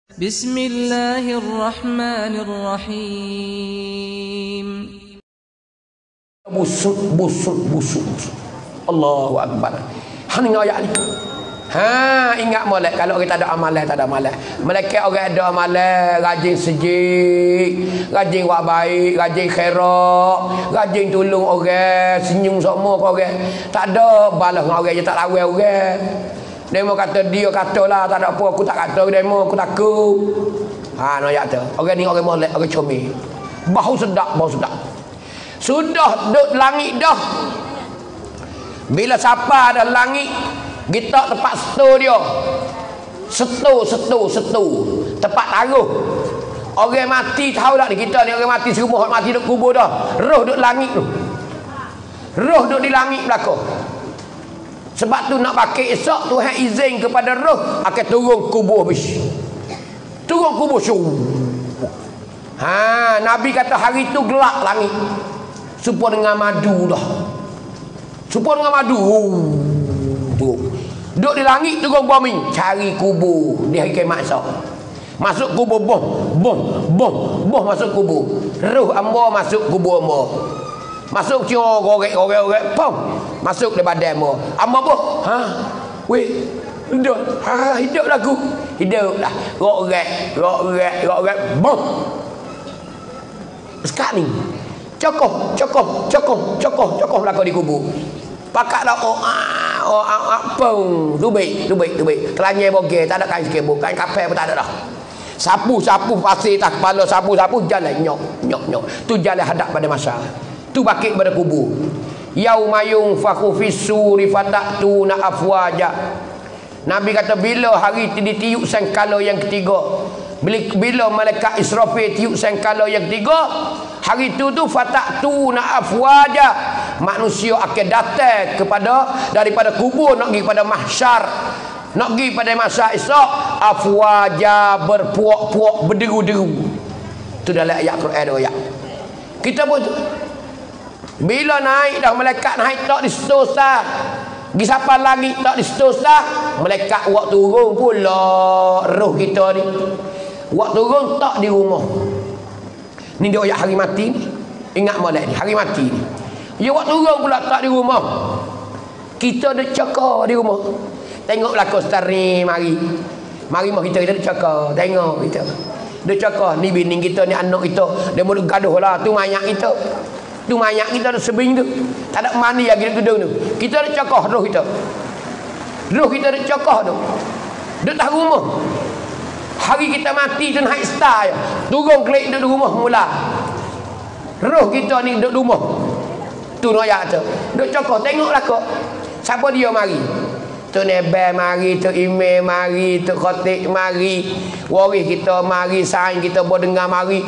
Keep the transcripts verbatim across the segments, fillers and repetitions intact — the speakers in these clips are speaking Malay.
Bismillahirrahmanirrahim. Busuk, busuk, busuk, busuk. Allahu Akbar. Hani ayat ni. Ha, ingat molek kalau kita ada amalan, tak ada amalan. Malaikat orang ada amalan, rajin sejik, rajin buat baik, rajin khairat, rajin tolong orang, senyum semua ke orang. Tak ada balas dengan orang je tak lawan orang. Demo kata dia katalah tak ada apa, aku tak kata demo, aku takut. Ha, no ayat tu. Orang ni orang molek, orang comel. Bau sedap, bau sedap. Sudah duduk langit dah. Bila siapa ada langit, kita tempat setu dia. Setu, setu, setu. Tempat taruh. Orang mati tahu tak ni kita ni orang mati serumah mati duduk kubur dah. Roh duduk langit tu. Roh duduk di langit belakang. Sebab tu nak pakai esok Tuhan izin kepada roh akan turun kubur habis. Turun kubur syuh. Ha, Nabi kata hari tu gelap langit. Supaya dengan madu dah. Supaya dengan madu. Tu. Duduk di langit turun bumi, cari kubur di hari kiamat esok. Masuk kubur bom, bom, bom, bom masuk kubur. Roh hamba masuk kubur hamba. Masuk cium gorek-gorek-gorek, pom. Masuk di badan hamba. Hamba apa? Ha? Weh, hidup. Ha, hidup lah aku. Hidup lah. Gorek, gorek, gorek, bom. Sekarang ni cokoh, cokoh, cokoh, cokoh, cokoh belakang di kubur. Pakat dah oh ah oh ah pung, dubik, dubik, dubik. Kelanya bogel, tak ada kain sikit, kain kapel pun tak ada dah. Sapu, sapu pasir tak kepala, sapu, sapu jalan nyok, nyok, nyok. Tu jalan hadap pada masa. Tu bakit pada kubur. Yaumayung fakhu fisuri fatatuna afwaja. Nabi kata bila hari ditiup sangkala yang ketiga, bila, bila malaikat Israfil tiup sangkala yang ketiga, hari tu tu fatatuna afwaja, manusia akan datang kepada daripada kubur nak pergi pada mahsyar, nak pergi pada masa esok, afwaja berpuak-puak berderu-deru. Tu dalam ayat Quran ada ayat. Kita pun bila naik dah malaikat naik tak di situ sah. Pergi sampai langit tak di situ sah. Malaikat buat turun pula roh kita ni. Buat turun tak di rumah. Ni dia ayat hari mati ni. Ingat molek ni, hari mati ni. Dia buat turun pula tak di rumah. Kita ada cakap di rumah. Tengok belakang setari mari. Mari mah kita kita ada cakap. Tengok kita. Dia cakap ni bini kita ni anak kita. Dia mau gaduh lah. Tu mayat kita. Tu mayat kita ada sebing tu. Tak ada mandi lagi di gedung tu. Kita ada cakap roh kita. Roh kita ada cakap tu. Dia tak rumah. Hari kita mati tu naik star je. Turun klik duduk rumah mula. Roh kita ni duduk rumah. Tu ayat tu. Duduk cakap tengoklah kau. Siapa dia mari? Tu Nebel mari, tu Imam mari, tu Khatib mari, waris kita mari, sain kita boleh dengar mari,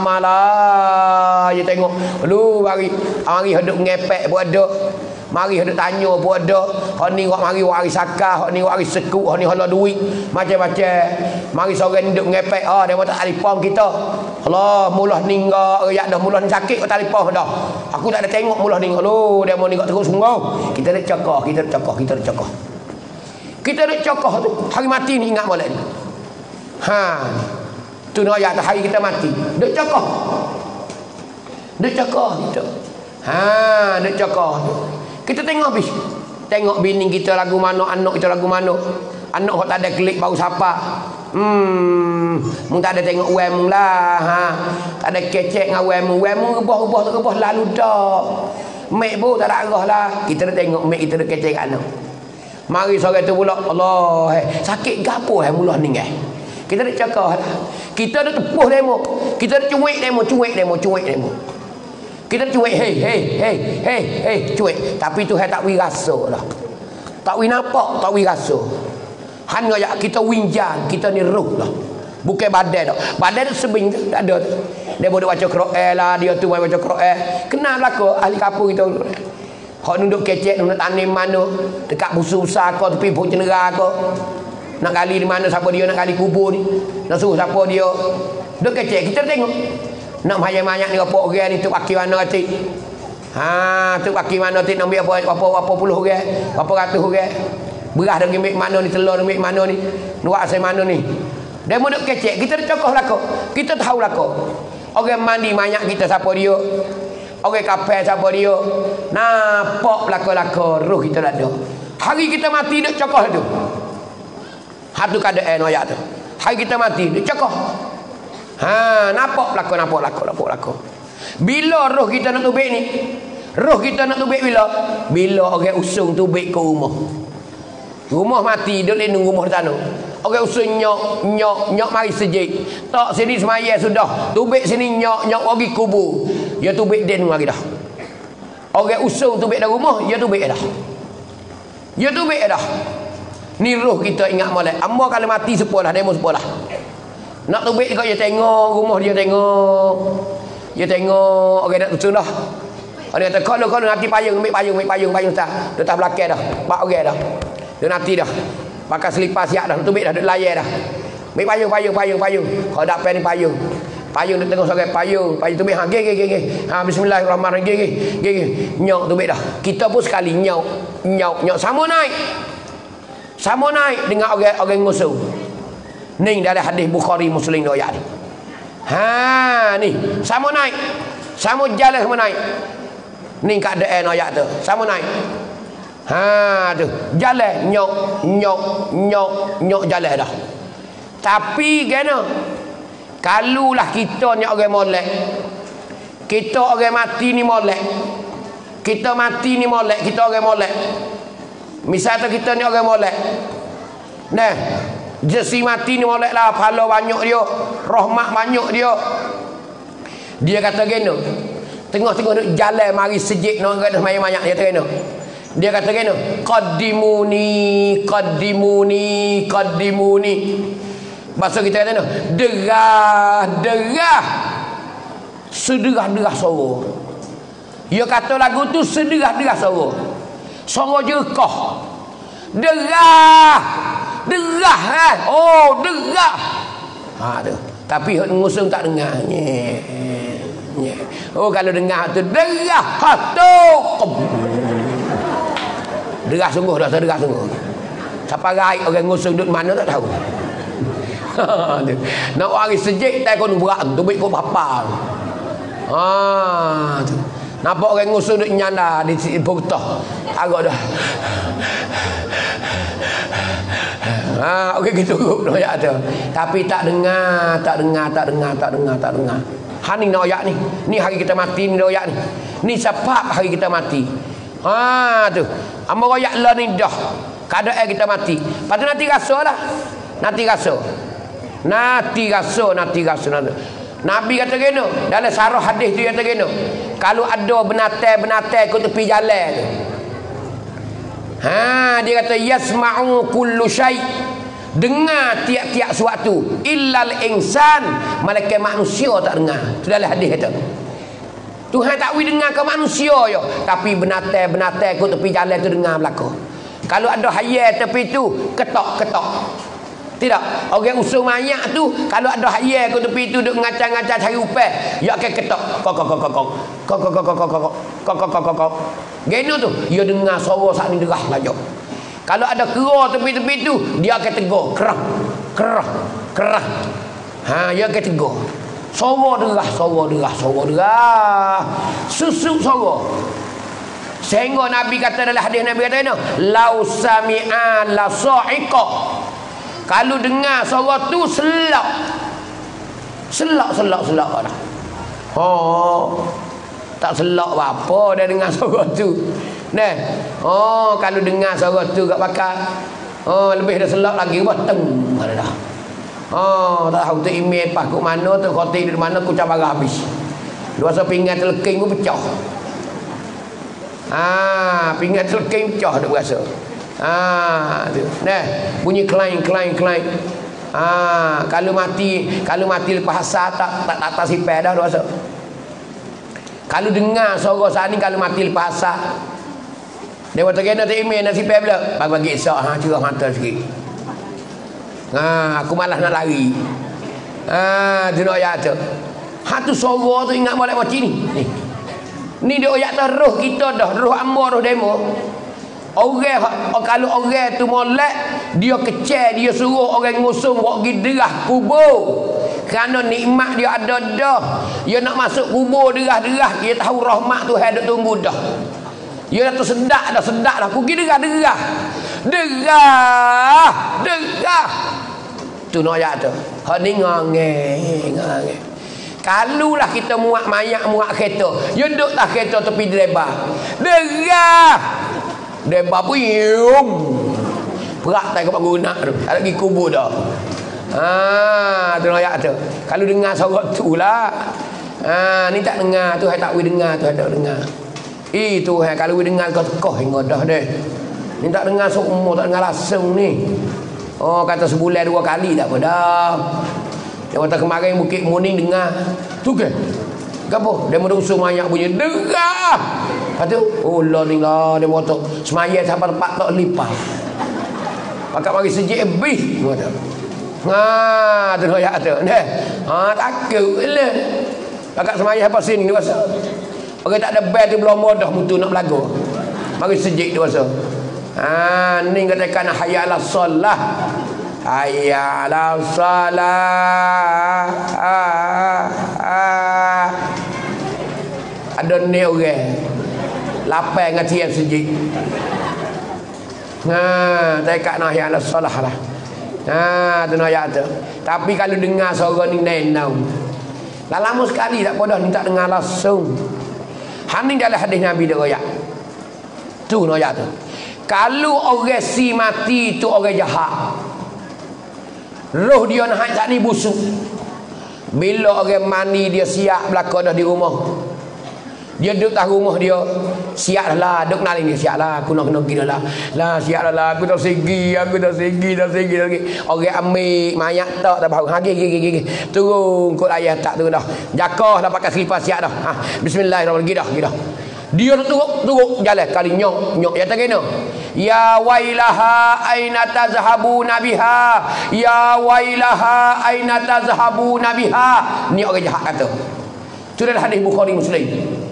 ramalah je tengok. Lu mari, mari hidup ngepek pun ada. Mari hendak tanya pun ada. Hak ni wak mari waris zakah, hak ni waris sekut, hak ni hala duit, macam-macam. Mari seorang duduk ngepek, ah dia tak telefon kita. Allah, mulah ni enggak rakyat dah, mulah ni sakit kau telefon dah. Aku tak ada tengok mulah ni. Lu dia mau ni terus sungguh. Kita nak cakap, kita nak cakap, kita nak cakap. Kita nak cakap tu hari mati ni ingat molek ni. Ha. Tu nak ayat hari kita mati. Duk cakap. Duk cakap kita. Ha, duk cakap tu. Kita tengok habis. Tengok bini kita lagu mana, anak kita lagu mana. Anak hok tak ada klik bau siapa. Hmm, mung tak ada tengok uang mung lah. Ha. Tak ada kecek dengan uang mung. Uang mung rebah-rebah tak rebah lalu dah. Mek pun tak ada arah lah. Kita nak tengok mek kita nak kecek kat anak. Mari sore tu pula Allah, eh, sakit gapo eh mulah ni eh. Kita nak cakap lah. Kita nak tepuh demo. Kita nak cuik demo, cuik demo, cuik demo. Kita nak cuik hey hey hey hey hey cuik. Tapi tu hai tak wi rasa lah. Tak wi nampak, tak wi rasa. Hanya ya kita winjan, kita ni roh lah. Bukan badan dah. Badan tu sebing tak ada. Dia boleh baca Quran lah, dia tu boleh baca Quran. Kenal lah ko ahli kampung kita. Hak duduk kecek nak tanim mana dekat busu besar kau tepi pun cenera kau. Nak gali di mana siapa dia nak gali kubur ni. Nak suruh siapa dia. Duduk kecek kita tengok. Nak banyak-banyak ni apa orang ni tu pakai mana hati. Ha, tu pakai mana hati nak ambil apa apa apa puluh orang, berapa ratus orang. Beras dari mek mana ni, telur dari mek mana ni. Nuak saya mana ni. Demo duk kecek, kita cokoh lako. Kita tahu lako. Orang mandi banyak kita siapa dia? Orang kapal siapa dia? Nampak lako-lako roh kita ada. Hari kita mati duk cokoh tu. Hatu keadaan ayat tu. Hari kita mati duk cokoh. Ha, nampak lako, nampak lako, nampak lako. Bila roh kita nak tubik ni? Roh kita nak tubik bila? Bila orang usung tubik ke rumah. Rumah mati, duduk lindung rumah di sana. Orang usung nyok, nyok, nyok mari sejik. Tak sini semaya sudah. Tubik sini nyok, nyok pergi kubur. Ya tubik den lagi dah. Orang usung tubik dah rumah, ya tubik dah. Ya tubik dah. Ni roh kita ingat molek. Amba kalau mati sepulah, demo sepulah. Nak tubik kau dia tengok rumah dia tengok. Dia tengok orang nak usung dah. Orang kata kalau kalau nanti payung, ambil payung, ambil payung, payung tak. Dia tak belakang dah. Pak orang dah. Dia nanti dah. Pakai selipar siap dah, tubik dah, duk layar dah. Ambil payung, payung, payung, payung. Kalau tak pen ni payung. Payung dia tengok sebagai payung, payung tubik. Ha, gih, gih, gih, gih. Ha, bismillahirrahmanirrahim. Gih, gih, gih, gih. Nyok tubik dah. Kita pun sekali nyok, nyok, nyok. Sama naik. Sama naik dengan orang orang ngusuh. Ni dari hadis Bukhari Muslim doa ni. Ha, ni. Sama naik. Sama jalan sama naik. Ni keadaan ayat tu. Sama naik. Ha tu, jalan nyok nyok nyok nyok jalan dah. Tapi kena kalulah kita ni orang molek. Kita orang mati ni molek. Kita mati ni molek, kita orang molek. Misal tu kita ni orang molek. Nah, jesi mati ni molek lah, pahala banyak dia, rahmat banyak dia. Dia kata geno. Tengah-tengah duk jalan mari sejik nak kata banyak-banyak dia kata geno. Dia kata gini, qaddimuni, qaddimuni, qaddimuni. Bahasa kita kata ni, derah, derah. Sederah-derah suara. Dia kata lagu tu sederah-derah suara. Suara jerkah. Derah. Derah eh. Oh, derah. Ha tu. Tapi hak ngusung tak dengar. Nyeh. Nyeh. Oh, kalau dengar tu derah hatuk. Derah sungguh dah, derah sungguh. Siapa raih orang ngusung duduk mana tak tahu. Nak hari sejik tak kau berat tu baik kau apa. Ha tu. Nampak orang ngusung duduk nyanda di Bogotah. Agak dah. Ha okey gitu royak tu. Tapi tak dengar, tak dengar, tak dengar, tak dengar, tak dengar. Ha ni royak ni. Ni hari kita mati ni royak ni. Ni sebab hari kita mati. Ha tu. Amba royak lah ni dah. Keadaan kita mati. Lepas tu nanti rasa lah. Nanti rasa. Nanti rasa, nanti rasa. Nanti. Nabi kata gini. Dalam sarah hadis tu kata gini. Kalau ada benatai-benatai ke tepi jalan tu. Ha, dia kata yasma'u kullu syai'. Dengar tiap-tiap suatu. Illal insan. Malaikat manusia tak dengar. Itu dalam hadis kata. Tuhan tak boleh dengar ke manusia je. Tapi benatai-benatai ke tepi jalan tu dengar belakang. Kalau ada hayat tepi tu, ketok-ketok. Tidak. Orang usul mayat tu, kalau ada hayat ke tepi tu duk ngacang-ngacang cari upah, dia akan ketok. Kok kok kok kok kok. Kok kok kok kok kok kok. Kok kok kok kok. Geno tu, dia dengar suara sak ni derah laju. Kalau ada kera tepi-tepi tu, dia akan tegur, kerah. Kerah. Kerah. Ha, dia akan tegur. Suara derah, suara derah, suara derah. Susuk suara. Sehingga Nabi kata dalam hadis Nabi kata ini, lau sami'a la sa'iqa. Kalau dengar suara tu selak. Selak, selak, selak dah. Oh. Tak selak apa dah dengar suara tu. Nah. Oh, kalau dengar suara tu kat bakal. Oh, lebih dah selak lagi bateng dah. Oh, tak tahu tu email pas kat mana tu khotib di mana ku cabar habis. Dua so pinggan teleking ku pecah. Ah, pinggan teleking pecah dak berasa. Ah, tu. Nah, bunyi klaing klaing klaing. Ah, kalau mati, kalau mati lepas asar tak tak tak, tak sipai dah rasa. Kalau dengar suara sani kalau mati lepas asar. Dia kata kena tak email nak sipai pula. Bagi-bagi esok ha cerah mata sikit. Ha, aku malas nak lari. Ha, tu nak ayat tu. Ha tu suara tu ingat molek macam ni. Ni. Ni dia ayat tu roh kita dah, roh amba roh demo. Orang kalau orang tu molek, dia kecil, dia suruh orang ngusung buat pergi derah kubur. Kerana nikmat dia ada dah. Dia nak masuk kubur derah-derah, dia tahu rahmat Tuhan duk tunggu dah. Dia dah tersedak dah, sedak dah. Pergi derah-derah. Derah, derah. Tu nak ayat tu. Ha ni ngangeng, ngangeng. Kalulah kita muat mayat, muat kereta, dia duduk tak kereta tepi lebar. Derah. Lebar pun yum. Perak tak kepak guna tu. Tak lagi kubur dah. Ha, tu ayat tu. Kalau dengar suara tu lah. Ha, ni tak dengar, tu hai tak we dengar, tu hai tak dengar. Eh tu hai kalau we dengar kau tekoh hingga dah deh. Ni tak dengar seumur, tak dengar langsung ni. Oh, kata sebulan dua kali tak apa dah. Yang kata kemarin Bukit Muning dengar. Tu ke? Gapo? Dia merusung mayat bunyi derah. Lepas tu, oh lah ni lah, dia motor semayat sampai tempat tak lipat. Pakat mari sejik habis. Ha, tu ayat tu. Nah. Ha, takut lah. Pakat semayat sampai sini ni pasal. Orang tak ada bel tu belum modah mutu nak belagu. Mari sejik tu pasal. Ha, ni katakan hayya ala solah. Hayya ala solah. Ah, ah. Ada ni orang. Lapar dengan tiap sejik. Ha, tak kat nah yang salah lah. Ha, tu nak ayat tu. Tapi kalau dengar suara ni nenau. Dah lama sekali tak podah ni tak dengar langsung. Han ni dalam hadis Nabi dia royak. Tu nak ayat tu. Kalau orang si mati tu orang jahat. Roh dia nak tak ni busuk. Bila orang mani dia siap belaka dah di rumah. Dia duduk tak rumah dia, siap lah, duduk naling dia, siap lah, aku nak kena pergi dah lah. Lah, siap dah lah, aku dah segi, aku dah segi, dah segi lagi. Orang ambil mayat tak, tak bahu. Ha, gigi, gigi, gigi. Turun, kot ayah tak turun dah. Jakah dah pakai selipar, siap dah. Ha, bismillahirrahmanirrahim, pergi dah, pergi dah. Dia dah turun, turun, jalan. Kali nyok, nyok. Ya tak kena. Ya wailaha aina tazhabuna biha. Ya wailaha aina tazhabuna biha. Ni orang jahat kata. Itu adalah hadis Bukhari Muslim.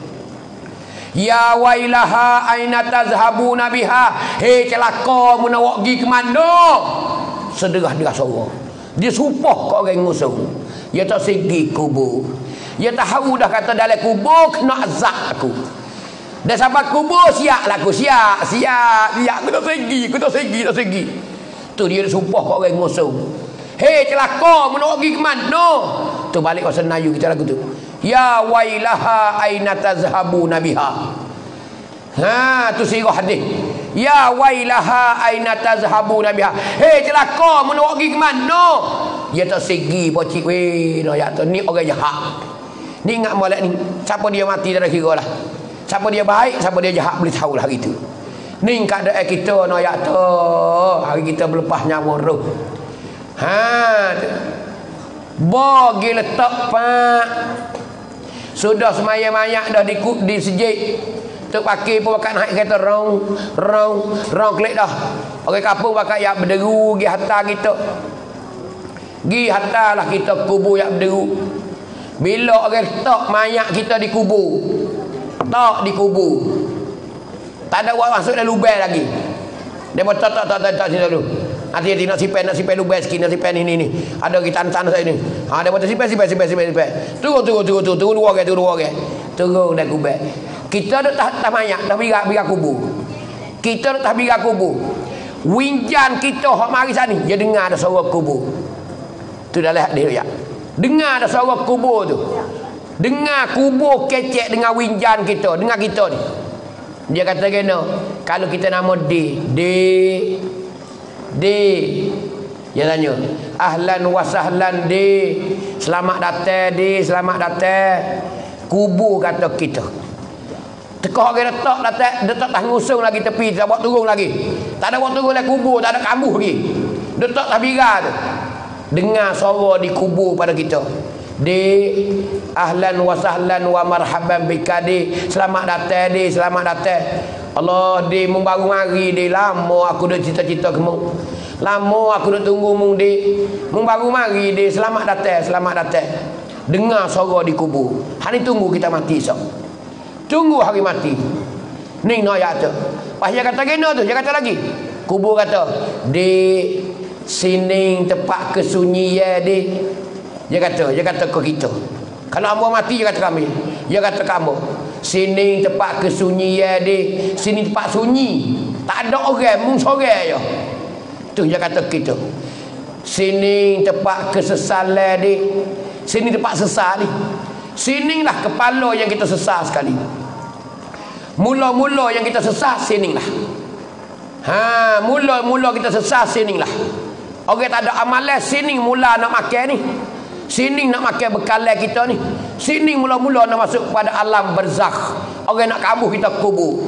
Ya wailaha aina tazhabuna biha. Hei celaka mun awak pergi ke mana? Sederah-derah suara. Dia supah ke orang ngusung. Dia tak segi kubur. Dia tahu dah kata dalam kubur kena azab aku. Dah sampai kubur siap lah aku, siap, siap, siap. Aku tak segi, aku tak segi, tak segi. Tu dia supah ke orang ngusung. Hei celaka mun awak pergi ke mana? Tu balik bahasa Melayu kita lagu tu. Ya wailaha aina tazhabuna biha. Ha, tu sirah hadis. Ya wailaha aina tazhabuna biha. Hei celaka mun awak pergi ke mana? Dia tak segi pocik weh no ya tu ni orang jahat. Ni ingat molek ni. Siapa dia mati dah kira lah. Siapa dia baik, siapa dia jahat boleh tahu lah hari tu. Ni keadaan kita no ya tu. Hari kita berlepas nyawa roh. Ha. Bagi letak pak. Sudah semaya-maya dah di di sejik. Tok pakai pun pakai naik kereta rong rong rong klik dah. Orang kampung pakai yak berderu gi hantar kita. Gi hantarlah kita kubur yak berderu. Bila orang letak mayat kita di kubur. Tak di kubur. Tak ada orang masuk dalam lubang lagi. Dia mau tak tak tak tak, tak sini dulu. Nanti dia nak sipai nak sipai lubang sikit, nak sipai ni ni ni. Ada kita tanah saya ni. Ha dia mau sipai sipai sipai sipai sipai. Turun turun turun turun turun dua orang turun dua orang. Turun dah kubur. Kita dah tak tak mayat dah birak birak kubur. Kita dah tak birak kubur. Winjan kita hak mari sini dia dengar ada suara kubur. Tu dah lihat dia ya. Dengar ada suara kubur tu. Dengar kubur kecek dengan winjan kita, dengar kita ni. Dia kata kena kalau kita nama D, D D. Dia tanya, ahlan wa sahlan D. Selamat datang D, selamat datang. Kubur kata kita. Tekak orang letak datang, letak tak ngusung lagi tepi, tak buat turun lagi. Tak ada buat turun lagi kubur, tak ada kambuh lagi. Letak tak bira tu. Dengar suara di kubur pada kita. Di ahlan wa sahlan wa marhaban bika di. Selamat datang di, selamat datang. Allah di membaru mari di, lama aku dah cita-cita kamu. Lama aku dah tunggu mung di. Membaru mari di, selamat datang, selamat datang. Dengar suara di kubur. Hari tunggu kita mati esok. Tunggu hari mati. Ni no ayat tu. Pas dia kata gini tu, dia kata lagi. Kubur kata, di sini tempat kesunyian di. Dia kata, dia kata ke kita. Kalau hamba mati, dia kata kami. Dia kata kamu, sini tempat kesunyian di. Sini tempat sunyi. Tak ada orang, mung sorang je. Tu dia kata kita. Sini tempat kesesalan di. Sini tempat sesal ni. Sinilah kepala yang kita sesal sekali. Mula-mula yang kita sesal sinilah. Ha, mula-mula kita sesal sinilah. Orang tak ada amalan sini mula nak makan ni. Sini nak makan bekalan kita ni. Sini mula-mula nak masuk pada alam barzakh. Orang nak kabur kita kubur.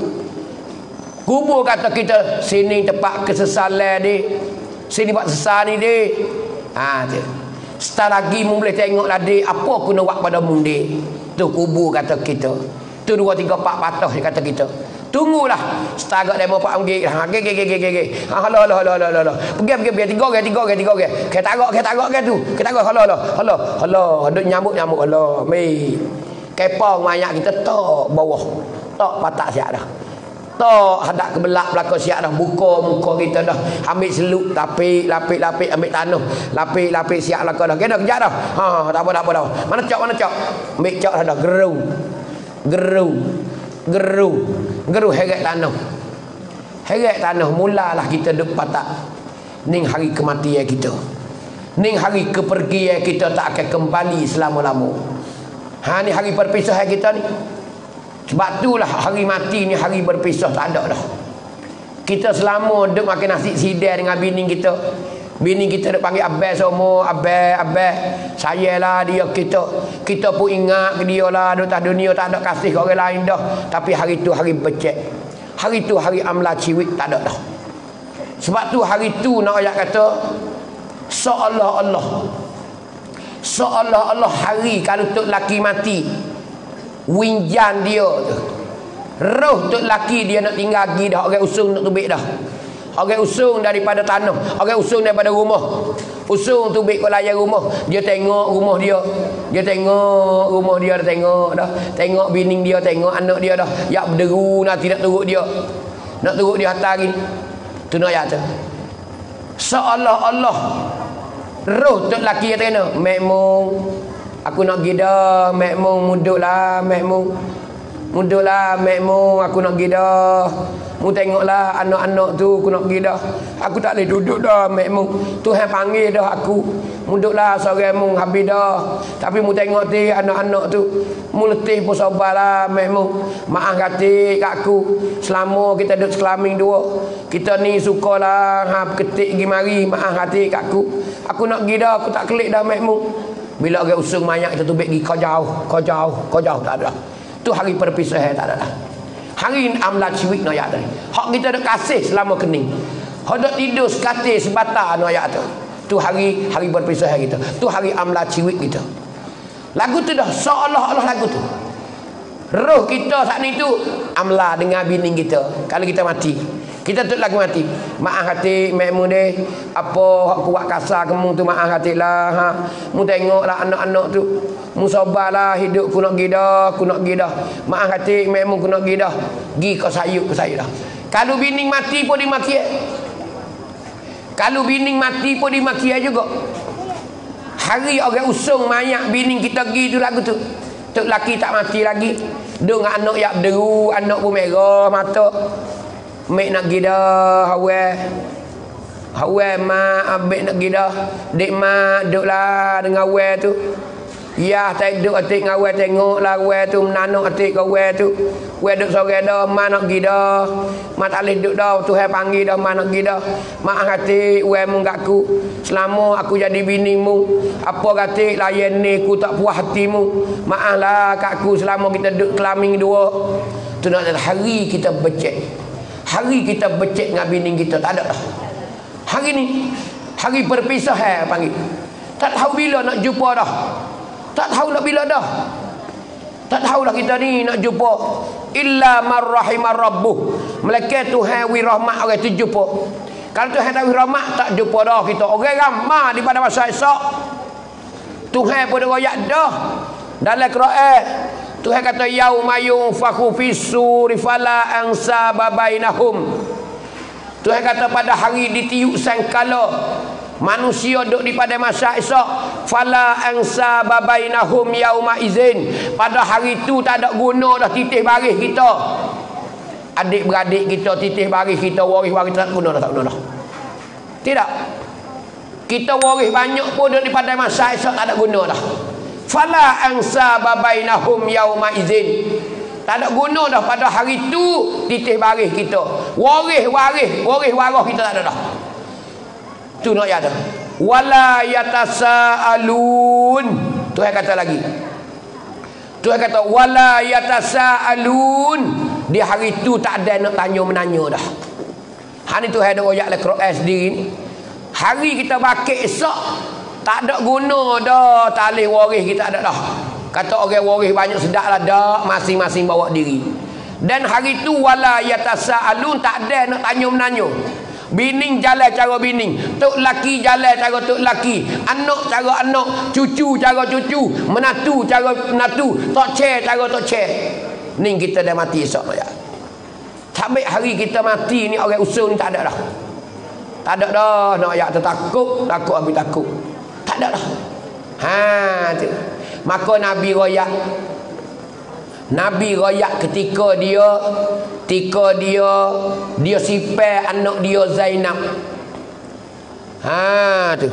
Kubur kata kita sini tempat kesesalan ni. Sini tempat sesal ni dia. Ha tu. Setelah lagi mu boleh tengok lah dia apa aku nak buat pada mu dia. Tu kubur kata kita. Tu dua tiga empat patah dia kata kita. Tunggulah. Setagak demo pak amgik. Ha ge ge ge ge ge. Ha halo halo halo halo halo. Pergi pergi pergi tiga orang tiga orang tiga orang. Ke tagak ke tagak ke tu. Ke tagak halo halo. Halo halo. Duk nyamuk nyamuk halo. Mi. Kepong mayat kita tok bawah. Tok patak siap dah. Tok hadap ke belak belakang siap dah. Buka muka kita dah. Ambil seluk lapik lapik lapik ambil tanah. Lapik lapik siap lah kau dah. Kena kejap dah. Ha tak apa tak apa dah. Mana cok mana cok. Ambil cok dah dah geru. Geru. Geru. Geru heret tanah. Heret tanah mulalah kita duk patak. Ning hari kematian kita. Ning hari kepergian kita tak akan kembali selama-lama. Ha ni hari perpisahan kita ni. Sebab itulah hari mati ni hari berpisah tak ada dah. Kita selama duk makan nasi sidai dengan bini kita. Bini kita duk panggil abang semua, abang, abang. Sayalah dia kita. Kita pun ingat ke dia lah. Duk tak dunia tak ada kasih ke orang lain dah. Tapi hari tu hari becek. Hari tu hari amla ciwik tak ada dah. Sebab tu hari tu nak ayat kata seolah-olah. Seolah-olah hari kalau tok laki mati. Winjan dia tu. Roh tok laki dia nak tinggal lagi dah. Orang usung nak tubik dah. Orang usung daripada tanah. Orang usung daripada rumah. Usung tubik ke layar rumah. Dia tengok rumah dia. Dia tengok rumah dia dah tengok dah. Tengok bini dia, tengok anak dia dah. Ya berderu nanti nak turut dia. Nak turut dia hantar lagi. Tu nak ayat tu. Seolah-olah roh tok laki kata kena, memang aku nak pergi dah, memang muduklah, memang muduklah, memang aku nak pergi dah. Mu tengoklah anak-anak tu aku nak pergi dah. Aku tak boleh duduk dah, memang Tuhan panggil dah aku. Muduklah seorang mu habis dah. Tapi mu tengok ti anak-anak tu, mu letih pun sabarlah, memang maaf kata kat aku. Selama kita duduk sekelaming dua, kita ni sukalah ha ketik pergi mari, maaf kata kat aku. Aku nak pergi dah, aku tak kelik dah memang. Bila orang usung mayat kita tubik pergi kau jauh, kau jauh, kau jauh tak ada. Tu hari perpisahan tak ada dah. Hari amla ciwik no ayat tadi. Hak kita dak kasih selama kening. Hak dak tidur sekate sebatar no ayat tu. Tu hari hari perpisahan kita. Tu hari amla ciwik kita. Lagu tu dah seolah-olah lagu tu. Roh kita saat ni tu amla dengan bini kita. Kalau kita mati, kita tu lagi mati. Maaf hati mek mu deh. Apa hak kuat kasar kemu tu maaf hatilah ha. Mu tengoklah anak-anak tu. Mu sabarlah hidup ku nak pergi dah, ku nak pergi dah. Maaf hati mek mu ku nak pergi dah. Gi kau sayuk ku sayuk dah. Kalau bini mati pun dimaki. Kalau bini mati pun dimaki juga. Hari orang usung mayat bini kita pergi tu lagu tu. Tok laki tak mati lagi. Duk dengan anak yak berderu, anak pun merah mata. Mek nak pergi dah, hawa. Hawa mak, abik nak pergi dah. Dek mak duduklah dengan hawa tu. Ya, tak duduk atik dengan hawa, tengoklah hawa tu menanak atik ke hawa tu. Hawa duduk sore dah, mak nak pergi dah. Mak tak boleh duduk dah, Tuhan panggil dah, mak nak pergi dah. Mak atik, hawa mu kat aku. Selama aku jadi binimu, apa kata layan ni aku tak puas hatimu. Maaflah kat aku selama kita duduk kelaming dua. Tu nak hari kita becek. Hari kita becek dengan bini kita tak ada dah. Hari ni hari perpisahan panggil. Tak tahu bila nak jumpa dah. Tak tahu nak bila dah. Tak tahulah kita ni nak jumpa. Illa man rahimar rabbuh. Malaikat Tuhan wi rahmat orang tu jumpa. Kalau Tuhan tak wi rahmat tak jumpa dah kita. Orang ramai di pada masa esok. Tuhan pun royak dah. Dalam Quran Tuhan kata yauma yunfakhu fis-suri fala ansaba bainahum. Tuhan kata pada hari ditiup sangkala manusia duduk di pada masa esok, fala ansaba bainahum yauma izin. Pada hari itu tak ada guna dah titih baris kita. Adik-beradik kita, titih baris kita, waris-waris tak guna dah, tak guna dah. Tidak. Kita waris banyak pun duduk di pada masa esok tak ada guna dah. Fala ansaba bainahum yauma izin. Tak ada guna dah pada hari tu titih baris kita. Waris waris, waris waris kita tak ada dah. Tu nak ya tu. Wala yatasaalun. Tuhan kata lagi. Tuhan kata wala yatasaalun. Di hari tu tak ada nak tanya menanya dah. Hani Tuhan ada royak le Quran sendiri ni. Hari kita bakit esok tak ada guna dah talih waris kita ada dah. Kata orang waris banyak sedap lah dah, masing-masing bawa diri. Dan hari tu wala yatasaalun, tak ada nak tanya menanya. Bining jalan cara bining, tok laki jalan cara tok laki, anak cara anak, cucu cara cucu, menatu cara menatu, tok cer cara tok cer. Ning kita dah mati esok ya. Sampai hari kita mati ni orang usul ni tak ada dah. Tak ada dah nak ayat tertakut, takut habis takut. Tak ada dah. Ha tu. Maka Nabi royak. Nabi royak ketika dia ketika dia dia sifat anak dia Zainab. Ha tu.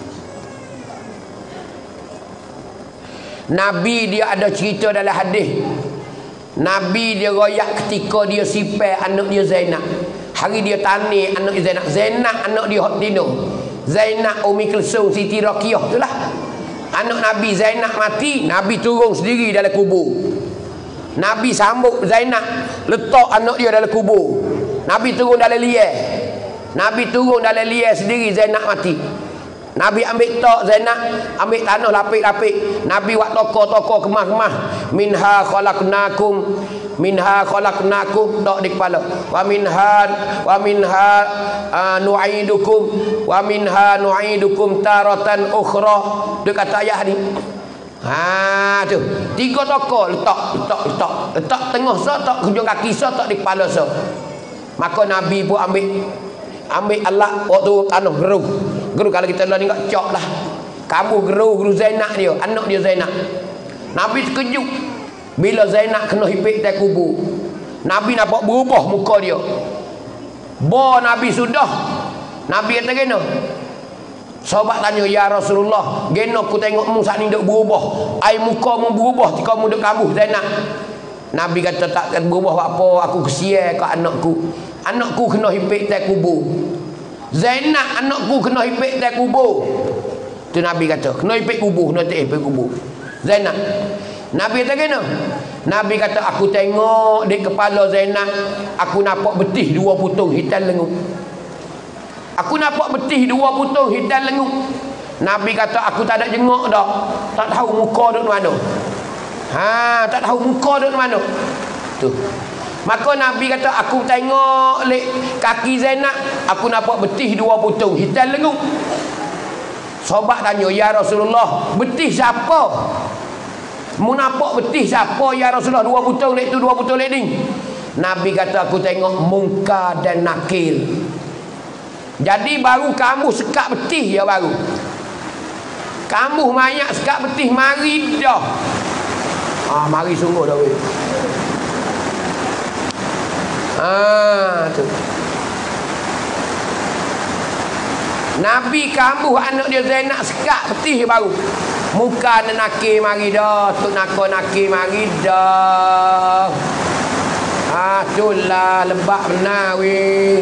Nabi dia ada cerita dalam hadis. Nabi dia royak ketika dia sifat anak dia Zainab. Hari dia tani anak dia Zainab. Zainab anak dia Hot Dino. Zainab Umi Kulsum Siti Raqiyah itulah. Anak Nabi Zainab mati, Nabi turun sendiri dalam kubur. Nabi sambut Zainab, letak anak dia dalam kubur. Nabi turun dalam liar. Nabi turun dalam liar sendiri, Zainab mati. Nabi ambil tok Zainab, ambil tanah lapik-lapik. Nabi buat toko-toko kemah-kemah. Minha khalaqnakum, minha khalaqnakum, tok di kepala. Wa minha wa minha uh, nu'idukum wa minha nu'idukum taratan ukhra. Dia kata ayat ni. Ha tu. Tiga toko letak, letak, letak. Letak tengah so, tak hujung kaki so, tak di kepala so. Maka Nabi pun ambil ambil alat waktu tanah geruh. Geruh kalau kita lah ni kat cok lah. Kamu geruh geruh Zainab dia, anak dia Zainab. Nabi terkejut bila Zainab kena hipik dari kubur. Nabi nampak berubah muka dia. Bo Nabi sudah. Nabi kata kena. Sahabat tanya, ya Rasulullah, gena aku tengok mu saat ni duk berubah. Ai muka mu berubah jika mu duk kambuh Zainab. Nabi kata tak berubah apa, aku kesian kat anakku. Anakku kena hipik dari kubur. Zainab anakku kena hipik dari kubur. Tu Nabi kata, kena hipik kubur, kena hipik kubur. Zainab. Nabi kata kena. Nabi kata aku tengok di kepala Zainab, aku nampak betih dua putung hitam lengup. Aku nampak betih dua putung hitam lengup. Nabi kata aku tak ada jengok dah. Tak tahu muka duk mana. Ha, tak tahu muka duk mana. Tu. Maka Nabi kata aku tengok lek kaki Zainab, aku nampak betih dua putung hitam lengup. Sahabat tanya, ya Rasulullah, betih siapa? Mu nampak betih siapa ya Rasulullah, dua putung lek tu, dua putung lek ni? Nabi kata aku tengok Munkar dan Nakir. Jadi baru kamu sekat betih ya baru. Kamu mayat sekat betih mari dah. Ah mari sungguh dah weh. Ah tu. Nabi kambuh anak dia Zainab sekat betih baru. Muka dan Nakir mari dah. Tuk Nako Nakir mari dah. Ah itulah lebak benar weh.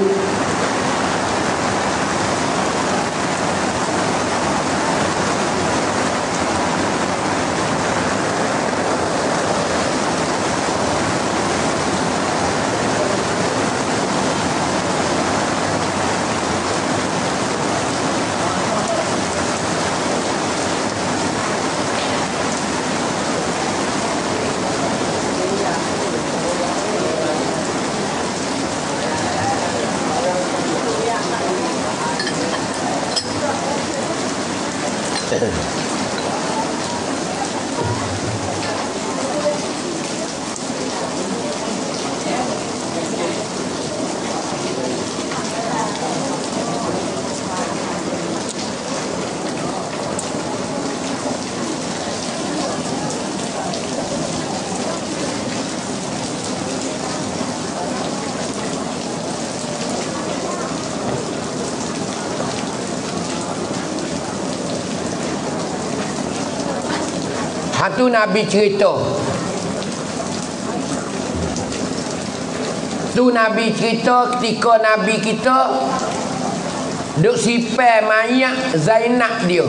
Hantu Nabi cerita. Tu Nabi cerita ketika Nabi kita duk sipai mayat Zainab dia.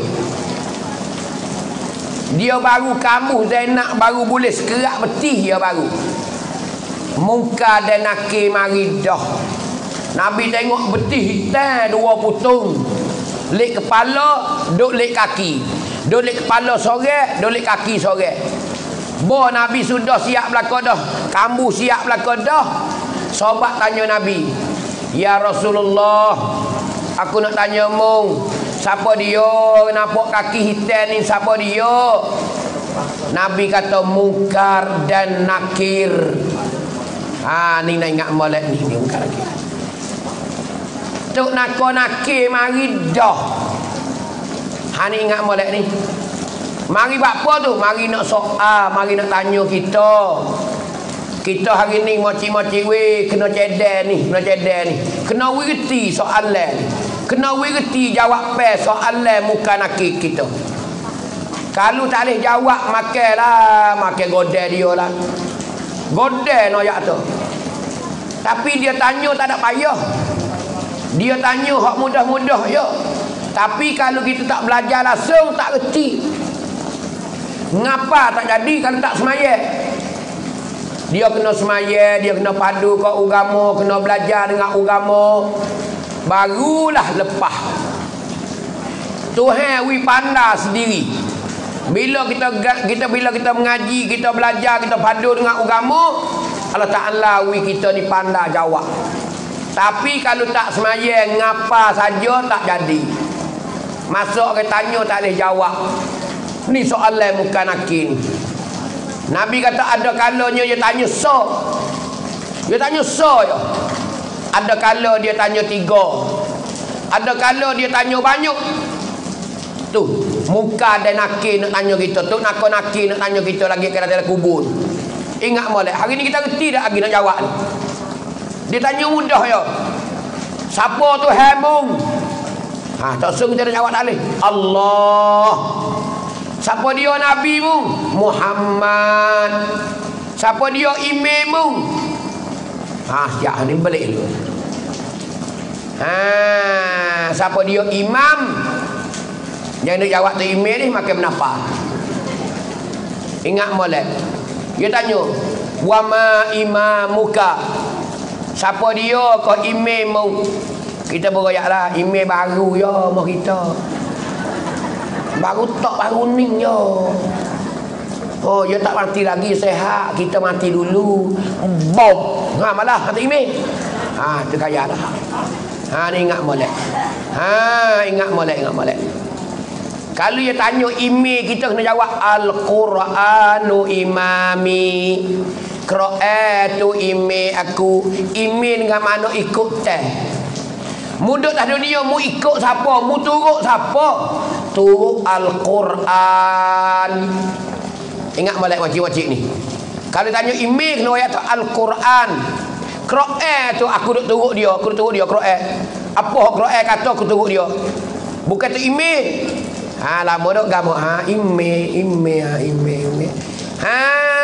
Dia baru kamu Zainab baru boleh sekerak betih dia baru. Muka dan Nakir mari dah. Nabi tengok betih hitam dua putung. Lek kepala, duk lek kaki. Duk lek kepala sorek, duk lek kaki sorek. Bo Nabi sudah siap belaka dah. Kamu siap belaka dah. Sahabat tanya Nabi, "Ya Rasulullah, aku nak tanya mung, siapa dia? Nampak kaki hitam ni siapa dia?" Nabi kata Munkar dan Nakir. Ha ni nak ingat molek ni, ni Munkar Nakir. Tok nako Nakir mari dah. Ha ni ingat molek ni. Mari buat apa tu? Mari nak soal, mari nak tanya kita. Kita hari ni moci-moci we kena cedek ni, kena cedek ni. Kena wirti soalan ni. Kena wirti jawab pe soalan muka Nakir kita. Kalau tak boleh jawab makanlah, makan godel dia lah. Godel noyak tu. Tapi dia tanya tak ada payah. Dia tanya hak mudah-mudah ya. Tapi kalau kita tak belajar langsung tak reti. Ngapa tak jadi kalau tak semayang? Dia kena semayang, dia kena padu ke agama, kena belajar dengan agama. Barulah lepas. Tuhan wi pandai sendiri. Bila kita kita bila kita mengaji, kita belajar, kita padu dengan agama, Allah Taala wi kita ni pandai jawab. Tapi kalau tak semayang, ngapa saja tak jadi. Masuk ke tanya tak boleh jawab. Ni soalan muka Nakir. Nabi kata ada kalanya dia tanya so. Dia tanya so ya. Ada kala dia tanya tiga. Ada kala dia tanya banyak. Tu, muka dan Nakir nak tanya kita. Tu nako Nakir nak tanya kita lagi ke dalam kubur. Ingat molek. Hari ni kita reti dah lagi nak jawab ni. Dia tanya mudah ya. Siapa tu Hamung? Ha, tak usah kita nak jawab tak boleh. Allah. Siapa dia Nabi mu? Muhammad. Siapa dia imam mu? Ha, siap ni balik dulu. Ha, siapa dia imam? Yang nak jawab tu imam ni makan menapa. Ingat molek. Dia tanya, "Wa ma imamuka?" Siapa dia kau imam mu? Kita beroyaklah imam baru ya mau kita. Baru tak baru ni ya. Oh, dia tak mati lagi sehat, kita mati dulu. Bom. Ha malah kata imam. Ha tu kaya dah. Ha ni ingat molek. Ha ingat molek, ingat molek. Kalau dia tanya imam, kita kena jawab Al-Quranu imami. Qur'an tu imam aku. Imam dengan mana ikut teh. Mudah dah dunia mu ikut siapa? Mu turut siapa? Turut Al-Quran. Ingat molek wajib-wajib ni. Kalau tanya imam kena ayat Al-Quran. Quran tu aku duk turut dia, aku duk turut dia Quran. Apa Quran kata aku turut dia? Bukan tu imam. Ha lama duk gamu ha imam, imam, ha imam, imam. Ha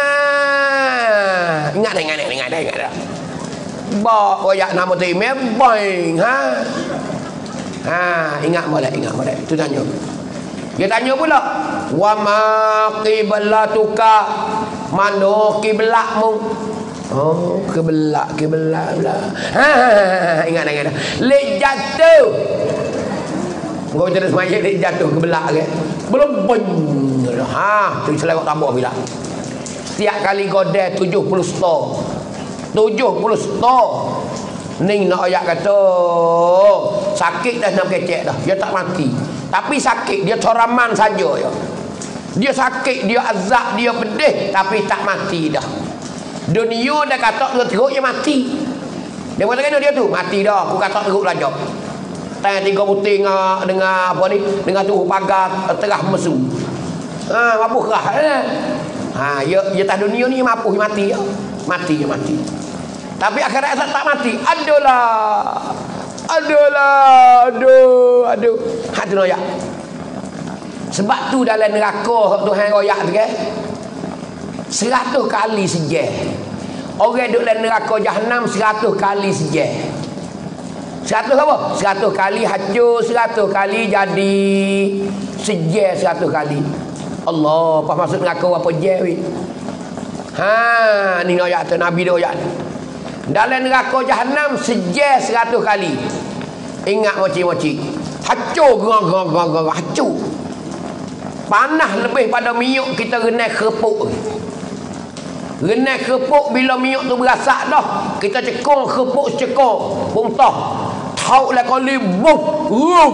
ingat dah, ingat dah, ingat dah, ingat dah. Bak royak nama tu imam boing ha. Ha ingat molek, ingat molek. Tu tanya. Dia tanya pula, "Wa ma qiblatuka?" Mana kiblatmu? Oh, kiblat, kiblat pula. Ha ingat dah, ingat dah. Lek jatuh. Kau terus mayat lek jatuh kiblat ke? Belum boing. Ha, tu selawat tambah bila. Setiap kali godel tujuh puluh stor. tujuh puluh stor. Ni nak ayat kata sakit dah nak kecek dah. Dia tak mati. Tapi sakit dia coraman saja ya. Dia sakit, dia azab, dia pedih tapi tak mati dah. Dunia dah kata teruk dia mati. Dia kata kena dia tu mati dah. Aku kata teruk belajar. Tanya tiga putih dengan, dengan apa ni? Dengan tu pagar terah mesu. Ha, mapuh kerah eh. Ha, ya ya tak dunia ni mapuh mati ya. Mati je mati. Tapi akhirat tak mati. Adalah. Adalah. Aduh, aduh. Hati noyak. Sebab tu dalam neraka Tuhan royak tu kan, seratus kali sejah. Orang duduk dalam neraka Jahannam seratus kali sejah. Seratus apa? Seratus kali hancur, seratus kali jadi sejah, seratus kali. Allah, apa maksud neraka apa je weh? Ha, ni ayat tu Nabi dia ayat. Dalam neraka Jahannam sejah seratus kali. Ingat moci-moci. Hancur, gerang, gerang, gerang, hancur. Panah lebih pada minyak kita renai kerepuk. Renai kerepuk bila minyak tu berasak dah, kita cekong kerepuk secekong puntah tahu lah kali bum rum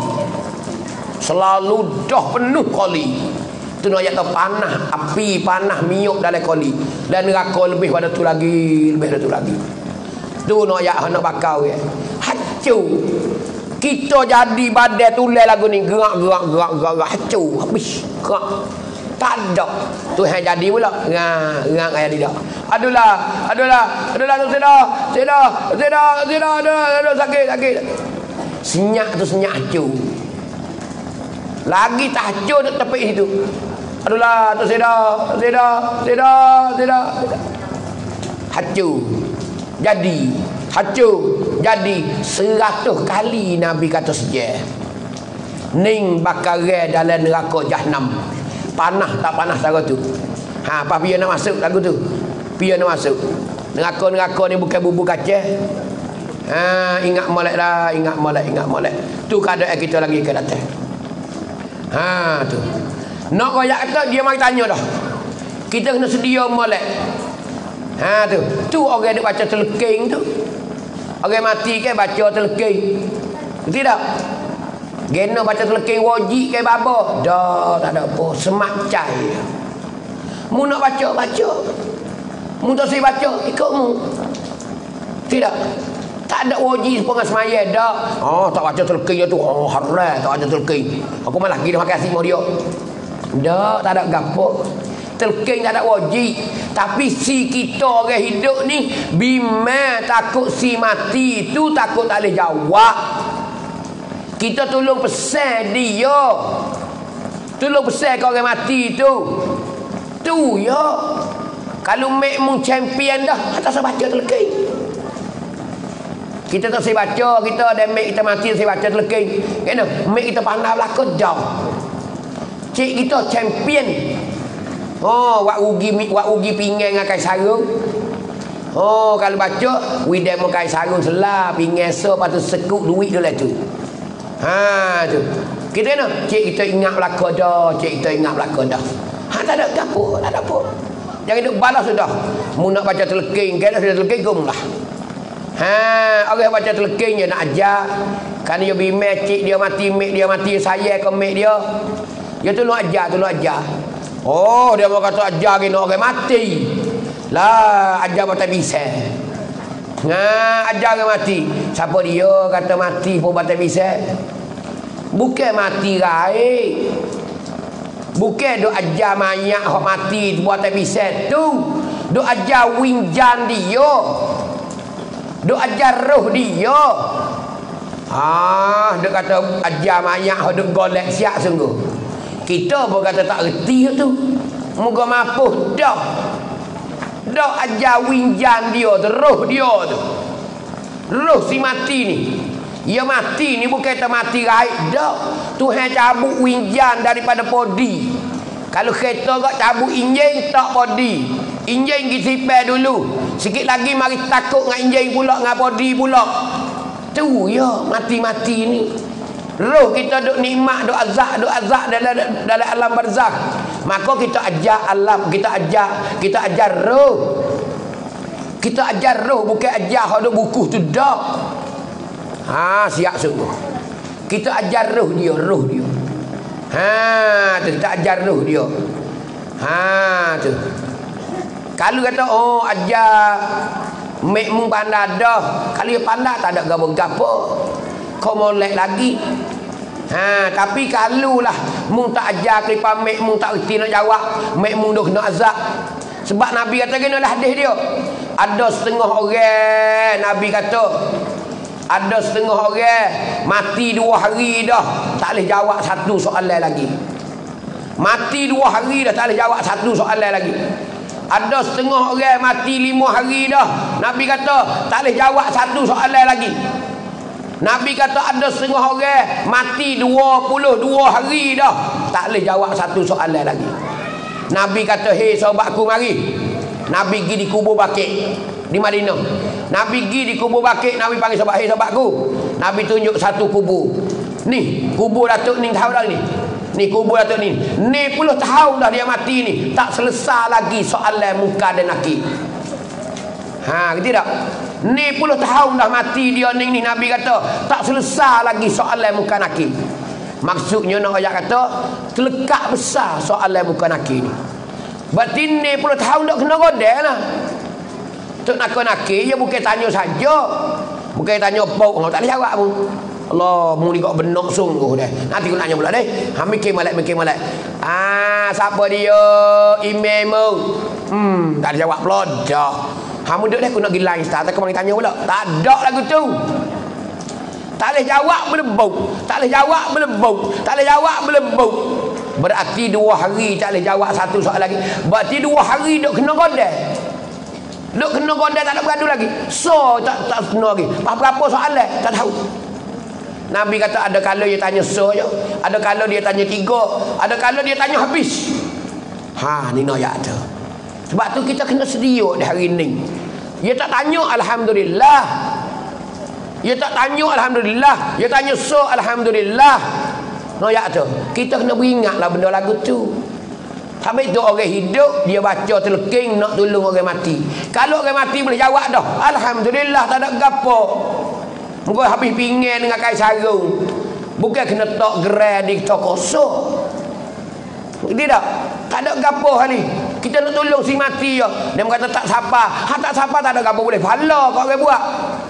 selalu dah penuh kali. Tu nak ayat panah api, panah minyak dalam kali, dan neraka lebih pada tu lagi, lebih pada tu lagi. Tu nak ayat nak bakau ya, hancur. Kita jadi badai tulis lagu ni, gerak gerak gerak gerak hancur habis gerak. Tak ada. Tuhan jadi pula. Ngah, ngah ayat dia. Adulah, adulah, adulah tu sedah, sedah, sedah, sedah, aduh, aduh sakit, sakit. Senyap tu senyap hancur. Lagi tak hancur tu tepi situ. Adulah tu sedah, sedah, sedah, sedah. Hancur. Jadi, hancur. Jadi seratus kali Nabi kata sejah. Ning bakar dalam neraka Jahannam. Panah tak panah cara tu. Ha, apa dia nak masuk lagu tu? Dia nak masuk. Neraka-neraka ni bukan bubur kacang. Ha, ingat molek dah, ingat molek, ingat molek. Tu keadaan kita lagi ke datang. Ha, tu. Nak royak kata dia mari tanya dah. Kita kena sedia molek. Ha, tu. Tu orang duk baca teleking tu. Orang mati ke baca teleking. Betul tak? Gena baca teleking wajib ke baba? Dah, tak ada apa. Semak cai. Mu nak baca, baca. Mu tak saya baca, ikut mu. Tidak. Tak ada wajib pengas semaya dah. Oh, tak baca teleking tu. Oh, haram tak baca teleking. Aku malah pergi makan simah dia. Dah, tak ada gapo. Teleking tak ada wajib. Tapi si kita orang hidup ni, bima takut si mati tu, takut tak boleh jawab. Kita tolong pesan dia. Tolong pesan ke orang mati tu. Tu ya. Kalau mek mung champion dah, tak usah baca teleking. Kita tak usah baca, kita ada mek kita mati saya baca teleking. Kena mek kita pandai belaka dah. Cik kita champion. Oh, wak rugi wak rugi pinggan dengan kai sarung. Oh, kalau baca widai mau kai sarung selah pinggan so patut sekuk duit dia lah tu. Ha tu. Kita kena cik kita ingat belaka dah, cik kita ingat belaka dah. Ha tak ada apa, tak ada apa. Jangan duk balas sudah. Mu nak baca teleking, kena sudah teleking kumlah. Ha, orang baca teleking je nak ajar. Kan dia bimbang cik dia mati, mek dia mati, saya ke mek dia. Dia tu nak ajar, tu nak ajar. Oh, dia mau kata ajar kena orang mati. Lah, ajar batal bisa. Nah, ajar orang mati. Siapa dia kata mati pun batal bisa? Bukan mati raih. Bukan duk ajar mayat hok mati buat tak bisa tu. Duk ajar winjan dia. Duk ajar roh dia. Ah, duk kata ajar mayat hok duk golek siap sungguh. Kita pun kata tak reti tu. Moga mampu dah. Dah ajar winjan dia tu, roh dia tu. Roh si mati ni. Ia mati ni bukan kata mati raib dah. Tuhan cabut winjan daripada podi. Kalau kereta kau cabut enjin tak podi. Enjin kita sipai dulu. Sikit lagi mari takut dengan enjin pula, dengan podi pula. Tu ya mati-mati ni. Roh kita duk nikmat, duk azab, duk azab dalam dalam alam barzakh. Maka kita ajar alam, kita ajar, kita ajar roh. Kita ajar roh bukan ajar hak duk buku tu dak. Ha, siap sungguh. Kita ajar roh dia, roh dia. Ha, tu kita ajar roh dia. Ha, tu. Kalau kata oh ajar mek mung pandai dah. Kalau dia pandai tak ada gapo-gapo. Kau molek lagi. Ha, tapi kalau lah mung tak ajar kelipar mek mung tak reti nak jawab, mek mung dah kena azab. Sebab Nabi kata kena lah hadis dia. Ada setengah orang Nabi kata ada setengah orang mati dua hari dah tak boleh jawab satu soalan lagi. Mati dua hari dah tak boleh jawab satu soalan lagi. Ada setengah orang mati lima hari dah. Nabi kata tak boleh jawab satu soalan lagi. Nabi kata ada setengah orang mati dua puluh dua hari dah. Tak boleh jawab satu soalan lagi. Nabi kata, hei sahabatku mari. Nabi pergi di kubur Baqi di Madinah. Nabi pergi di kubur Baqi. Nabi panggil sahabat, hei sahabatku. Nabi tunjuk satu kubur. Ni kubur Datuk ni tahu dah ni. Ni kubur Datuk ni. Ni puluh tahun dah dia mati ni. Tak selesai lagi soalan muka dan nakir. Ha, gitu tak? Ni puluh tahun dah mati dia ni ni. Nabi kata tak selesai lagi soalan muka nakir. Maksudnya nak ayat kata terlekat besar soalan muka nakir ni. Berarti ni puluh tahun dah kena godel lah. Tok nak nakir, dia bukan tanya saja. Bukan tanya pau, tak boleh jawab pun. Allah, mu ni kok benak sungguh dah. Nanti aku nak tanya pula deh. Ha, mikir malak, mikir malak. Ah, siapa dia? Imam mu. Hmm, tak ada jawab pula dah. Ha, mu duduk dah aku nak pergi line start. Tak kau tanya pula. Tak ada lagu tu. Tak boleh jawab melebuk. Tak boleh jawab melebuk. Tak boleh jawab melebuk. Berarti dua hari tak boleh jawab satu soal lagi. Berarti dua hari duk kena godel. Duk kena godel tak ada beradu lagi. So tak tak kena lagi. Apa-apa soalan tak tahu. Nabi kata ada kala dia tanya so je. Ada kala dia tanya tiga. Ada kala dia tanya habis. Ha, ni nak ayat tu. Sebab tu kita kena sedia di hari ni. Dia tak tanya alhamdulillah. Dia tak tanya alhamdulillah. Dia tanya so alhamdulillah. Nak ayat tu. Kita kena beringatlah benda lagu tu. Habis tu orang hidup dia baca telking nak tolong orang mati. Kalau orang mati boleh jawab dah. Alhamdulillah tak ada gapo. Muka habis pingin dengan kain sarung. Bukan kena tok gerai di tok kosong. Tidak. Tak ada gapo hal ni. Kita nak tolong si mati je. Dia kata tak sapa. Ha tak sapa tak ada gapo boleh. Pala kau orang buat.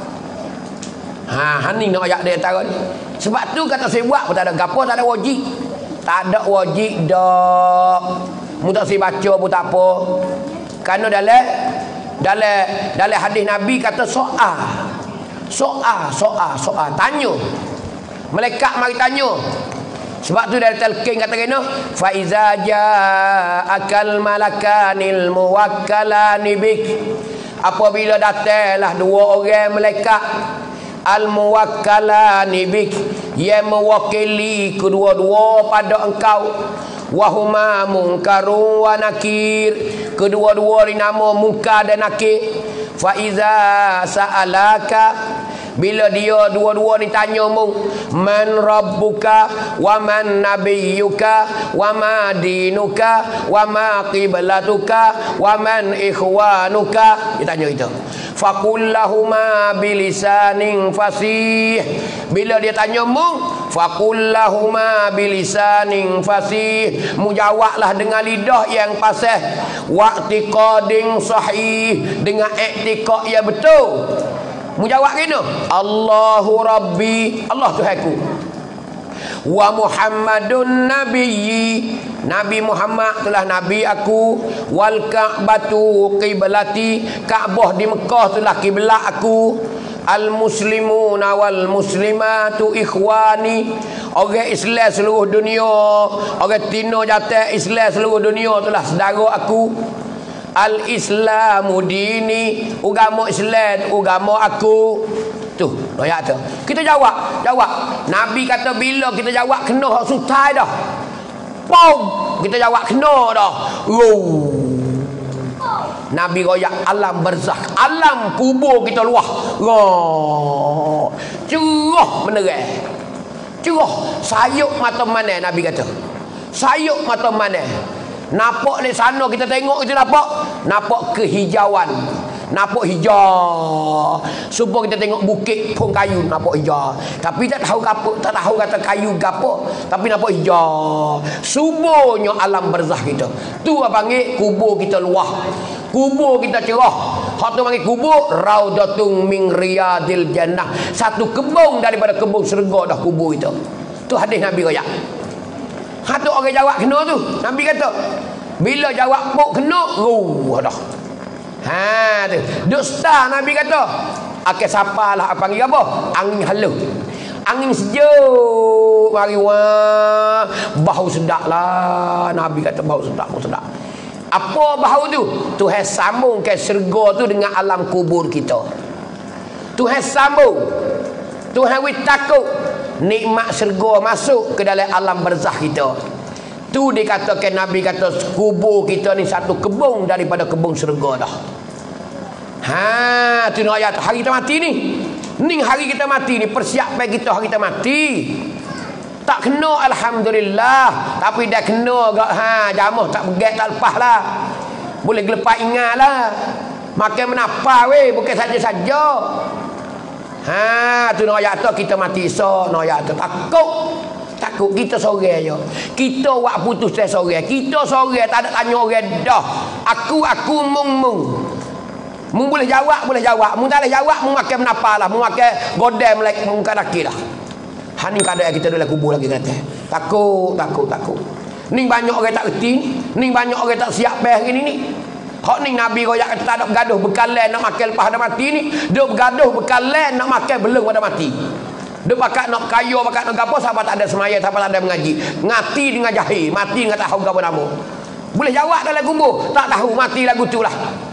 Ha, hani nak ayat dia antara ni. Sebab tu kata saya buat pun tak ada gapo, tak ada wajib. Tak ada wajib dak. Mu tak saya baca pun tak apa. Kerana dalam dalam dalam hadis Nabi kata soal. Soal, soal, soal. Tanya. Malaikat mari tanya. Sebab tu dari talqin kata kena fa iza ja'akal malakanil muwakkalani bik. Apabila datanglah dua orang malaikat al muwakkalani bik, yang mewakili kedua-dua pada engkau, wahuma munkarun wa nakir, kedua-dua ni nama munkar dan nakir. Fa iza sa'alaka, bila dia dua-dua ni tanya mu, man rabbuka wa man nabiyyuka wa ma dinuka wa ma qiblatuka wa man ikhwanuka, dia tanya itu. Faqul lahuma bilisanin fasih, bila dia tanya mu, faqul lahuma bilisanin fasih, mu jawablah dengan lidah yang fasih, wa'tiqadin sahih, dengan i'tiqad yang betul. Mu jawab kena Allahu Rabbi, Allah Tuhanku, wa Muhammadun nabiyyi, Nabi Muhammad telah nabi aku, wal Ka'batu qiblati, Kaabah di Mekah telah kiblat aku, al muslimuna wal muslimatu ikhwani, orang Islam seluruh dunia, orang Tino jatah Islam seluruh dunia telah saudara aku. Al Islamu dini, agama Islam agama aku. Tu ayat tu. Kita jawab, jawab. Nabi kata bila kita jawab kena hak sutai dah. Pom, kita jawab kena dah. Oh. Nabi royak alam barzakh, alam kubur kita luah. Oh. Cerah menerang. Cerah, sayuk mata mana Nabi kata. Sayuk mata mana? Nampak di sana kita tengok itu nampak, nampak kehijauan, nampak hijau. Supaya kita tengok bukit pun kayu nampak hijau. Tapi tak tahu apa, tak tahu kata kayu gapo, tapi nampak hijau. Subuhnya alam barzah kita. Tu apa panggil kubur kita luah. Kubur kita cerah. Hak tu panggil kubur raudatun min riyadil jannah. Satu kebun daripada kebun syurga dah kubur itu. Tu hadis Nabi royak. Hatu orang jawab kena tu. Nabi kata bila jawab pok kena ruh dah. Ha tu. Duk star Nabi kata akan siapalah apa panggil apa? Angin halus. Angin sejuk mari wah, bau sedap lah. Nabi kata bau sedap, bau sedap. Apa bau tu? Tuhan sambung ke syurga tu dengan alam kubur kita. Tuhan sambung. Tuhan wis takut nikmat syurga masuk ke dalam alam barzah kita. Tu dikatakan Nabi kata kubur kita ni satu kebun daripada kebun syurga dah. Ha, tu nak ayat hari kita mati ni. Ni hari kita mati ni, persiapan kita hari kita mati. Tak kena alhamdulillah, tapi dah kena gak ha jamah tak begat tak lepas lah. Boleh gelepak ingat lah. Makan menapa weh, bukan saja-saja. Ha, tu nak ayat tu kita mati esok, nak ayat tu takut. Takut kita sorang je. Kita wak putus saya sorang. Kita sorang tak ada tanya orang dah. Aku aku mung mung. Mung boleh jawab, boleh jawab. Mung tak boleh jawab, mung makan menapa lah. Mung makan godam like mung kadaki lah. Ha ni kadang kita dalam kubur lagi kata. Takut, takut, takut. Ni banyak orang tak reti, ni banyak orang tak siap bah hari ni. Hak ni Nabi royak kata tak ada bergaduh bekalan nak makan lepas dah mati ni, duk bergaduh bekalan nak makan belum pada mati. Duk bakat nak kaya, bakat nak gapo, sahabat tak ada semaya, sahabat tak ada mengaji. Ngati dengan jahil, mati dengan tak tahu gapo nama. Boleh jawab dalam kubur, tak tahu mati lagu tu lah.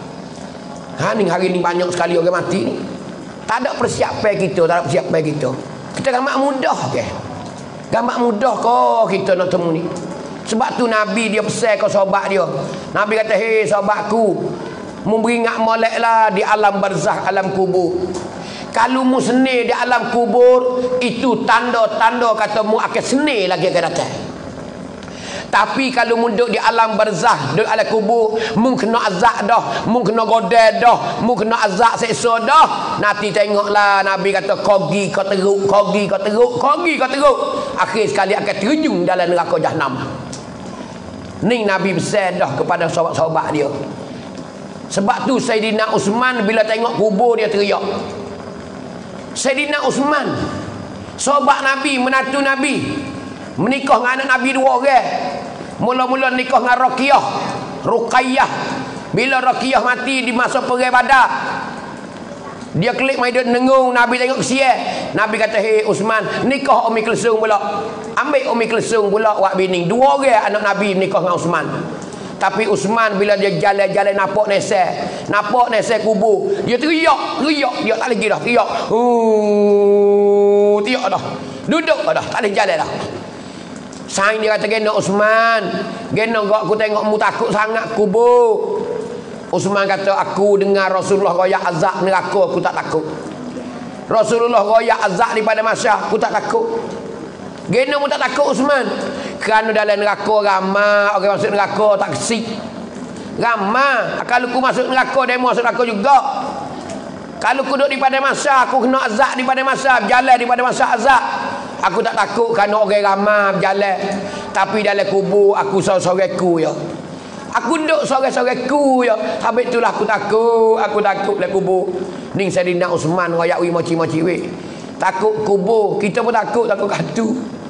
Ha ni hari ni banyak sekali orang mati ni. Tak ada persiapan kita, tak ada persiapan kita. Kita gambar mudah ke? Gambar mudah kau kita nak temu ni. Sebab tu Nabi dia pesan ke sahabat dia. Nabi kata, "Hei sahabatku, mu beringat molek lah di alam barzah, alam kubur. Kalau mu seni di alam kubur, itu tanda-tanda kata mu akan seni lagi akan datang. Tapi kalau mu duduk di alam barzah, duduk alam kubur, mu kena azab dah, mu kena godel dah, mu kena azab seksa dah. Nanti tengoklah Nabi kata kogi kau teruk, kogi kau teruk, kogi kau teruk. Akhir sekali akan terjun dalam neraka Jahannam." Ni Nabi pesan dah kepada sahabat-sahabat dia. Sebab tu Sayyidina Uthman bila tengok kubur dia teriak. Sayyidina Uthman, sahabat Nabi, menantu Nabi, menikah dengan anak Nabi dua orang. Mula-mula nikah dengan Ruqayyah, Ruqayyah. Bila Ruqayyah mati di masa perang Badar, dia klik mai dia nengung Nabi tengok kesian. Nabi kata, "Hei Uthman, nikah Ummi Kulsum pula. Ambil Ummi Kulsum pula wak bini." Dua orang anak Nabi nikah dengan Uthman. Tapi Uthman bila dia jalan-jalan nampak nesek, nampak nesek kubur, dia teriak, teriak, dia tak lagi dah teriak. Uh, teriak dah. Duduk dah, tak boleh jalan dah. Sain dia kata, "Gena Uthman, gena gak aku tengok mu takut sangat kubur." Uthman kata, "Aku dengar Rasulullah royak azab neraka, aku tak takut. Rasulullah royak azab daripada masyarakat, aku tak takut." Gena mu tak takut Uthman? Kerana dalam neraka ramai orang masuk neraka tak kesik. Ramai. Kalau aku masuk neraka, dia masuk neraka juga. Kalau aku duduk daripada masa, aku kena azab daripada masa, berjalan daripada masa azab. Aku tak takut kerana orang ramai berjalan. Tapi dalam kubur aku seorang-seorangku ya. Aku duduk seorang-seorangku ya. Habis itulah aku takut, aku takut dalam kubur. Ni Sayyidina Uthman royak wi moci-moci we. Takut kubur, kita pun takut, takut hantu.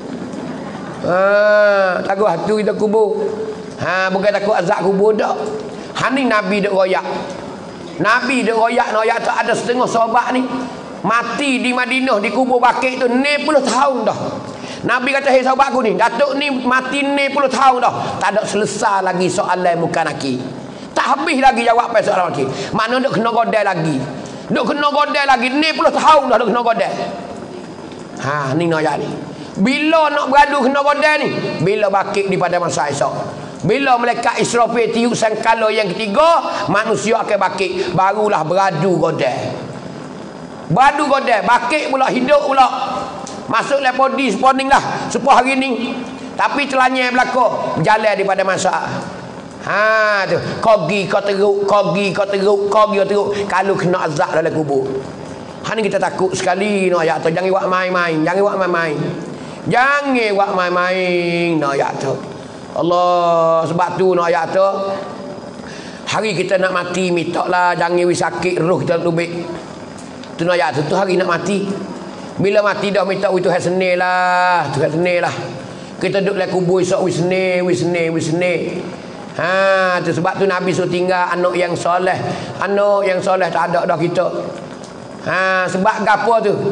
Ha, takut hantu kita kubur. Ha, bukan takut azab kubur dak. Ha ni Nabi duk royak. Nabi duk royak, royak tu ada setengah sahabat ni mati di Madinah di kubur Baqi tu enam puluh tahun dah. Nabi kata, "Hei sahabatku ni, datuk ni mati enam puluh tahun dah. Tak ada selesai lagi soalan muka naki. Tak habis lagi jawapan soalan naki. Mana duk kena godel lagi. Duk kena godel lagi enam puluh tahun dah duk kena godel." Ha ni nak ni. Bila nak beradu kena godel ni? Bila Baqi di pada masa esok. Bila malaikat Israfil tiup sangkala yang ketiga, manusia akan Baqi, barulah beradu godel. Beradu godel, Baqi pula hidup pula. Masuk lepodi spawning dah sepuluh hari ni. Tapi celanya belaka berjalan daripada masa. Ha tu, kogi kau teruk, kogi kau teruk, kogi kau teruk kalau kena azab dalam kubur. Ha ni kita takut sekali no ayat tu. Jangan buat main-main, jangan buat main-main. Jangan buat main-main no ayat tu. Allah, sebab tu no ayat tu. Hari kita nak mati mintaklah jangan wis sakit roh kita lubik. Tu no ayat tu, tu hari nak mati. Bila mati dah minta wi Tuhan senilah, Tuhan senilah. Kita duduk dalam kubur esok wis seni, wis seni, wis seni. Ha, tu sebab tu Nabi suruh tinggal anak yang soleh. Anak yang soleh tak ada dah kita. Ha, sebab gapo tu?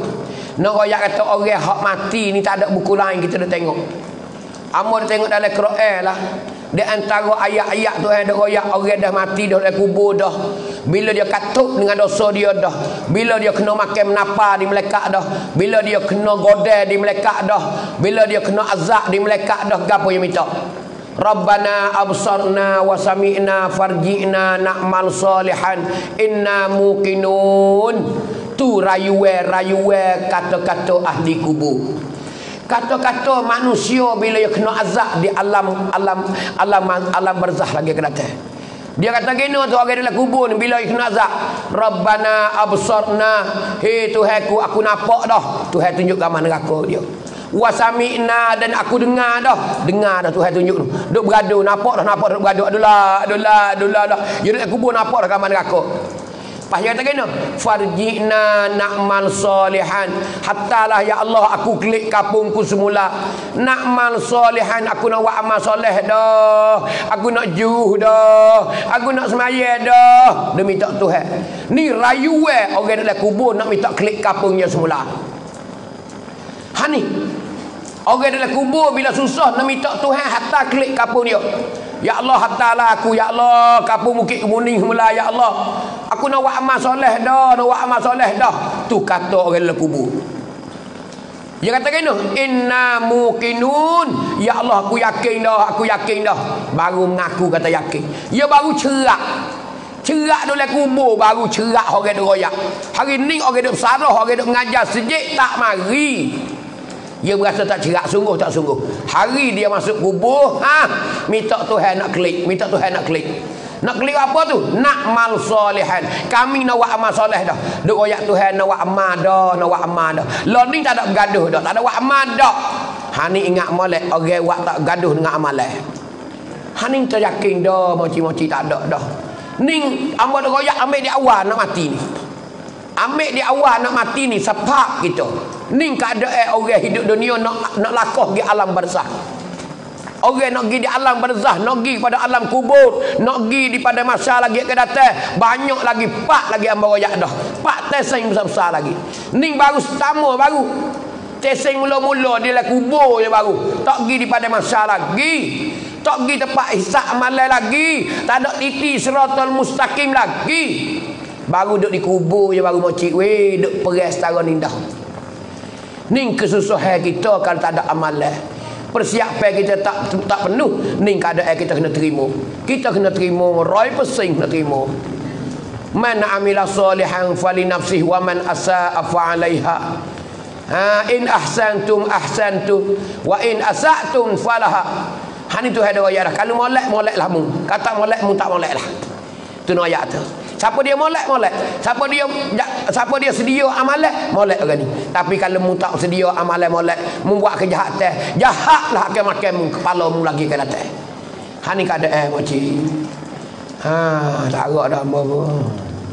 Nak royak kata orang hak mati ni tak ada buku lain kita dah tengok. Amo dah tengok dalam Quran lah. Di antara ayat-ayat tu ada royak orang dah mati dah dalam kubur dah. Bila dia katuk dengan dosa dia dah. Bila dia kena makan menapa di melekat dah. Bila dia kena godel di melekat dah. Bila dia kena azab di melekat dah. Gapo yang minta? Rabbana absarna wa sami'na farji'na na'mal salihan inna muqinun. Tu rayuwe rayuwe kata-kata ahli kubur. Kata-kata manusia bila dia kena azab di alam alam alam alam barzah lagi ke datang. Dia kata gini tu orang dalam kubur ni bila dia kena azab, Rabbana absarna, hei Tuhanku aku nampak dah. Tuhan tunjuk gambar neraka dia. Wasami'na, dan aku dengar dah. Dengar dah Tuhan tunjuk tu. Duk bergaduh, nampak dah, nampak dah bergaduh. Adulah, adulah, adulah, adulah. Dia dalam kubur nampak dah gambar neraka. Pas dia kata gini, farji'na na'mal salihan, hattalah ya Allah aku klik kapungku semula. Na'mal salihan, aku nak buat amal soleh dah. Aku nak juh dah. Aku nak semaya dah. Dia minta Tuhan. Ni rayu eh orang dalam kubur nak minta klik kapungnya semula. Ha ni. Orang dalam kubur bila susah nak minta Tuhan hatta klik kapung dia. Ya Allah hattalah aku, ya Allah kapung Bukit Kemuning semula, ya Allah. Aku nak buat amal soleh dah, nak buat amal soleh dah. Tu kata orang dalam kubur. Dia kata gini, inna muqinun, ya Allah aku yakin dah, aku yakin dah. Baru mengaku kata yakin. Dia baru cerak. Cerak dalam kubur baru cerak orang duk royak. Hari ni orang duk besarah, orang duk mengajar sejik tak mari. Dia berasa tak cerak, sungguh tak sungguh. Hari dia masuk kubur, ha, minta Tuhan nak klik, minta Tuhan nak klik. Nak klik apa tu? Nak mal solehan. Kami nak buat amal soleh dah. Duk royak Tuhan nak buat amal dah, nak buat amal dah. Lo ni tak ada bergaduh dah, tak ada buat amal dah. Ha ni ingat molek orang buat tak gaduh dengan amalan. Ha ni teryakin dah, moci-moci tak ada dah. Ni amba duk royak ambil di awal nak mati ni. Ambil di awal nak mati ni sebab kita. Ni keadaan orang hidup dunia nak nak lakoh di alam barzah. Orang nak pergi di alam barzah, nak pergi pada alam kubur, nak pergi di pada masa lagi akan datang. Banyak lagi, pak lagi hamba royak dah. Pak tesing besar-besar lagi. Ni baru pertama baru. Tesing mula-mula dia lah kubur je baru. Tak pergi di pada masa lagi. Tak pergi tempat hisab amalan lagi. Tak ada titi siratal mustaqim lagi. Baru duduk di kubur je baru mocik. Weh, duduk peras setara ni dah. Ni kesusahan kita kalau tak ada amalan. Persiapan kita tak tak penuh. Ni keadaan kita kena terima. Kita kena terima. Roy pesing kena terima. Man amila salihan fali nafsih wa man asa'a fa'alaiha. Ha, in ahsantum ahsantum wa in asa'tum falaha. Ha ni tu ada ayat dah. Kalau molek moleklah mu. Kata molek mu tak molek lah. Tu no ayat tu. Siapa dia molek molek. Siapa dia siapa dia sedia amalan molek orang ni. Tapi kalau mu tak sedia amalan molek, mu buat kejahatan, jahatlah akan makan mu kepala mu lagi ke datang. Ha ni keadaan moci. Ha tak agak dah hamba pun.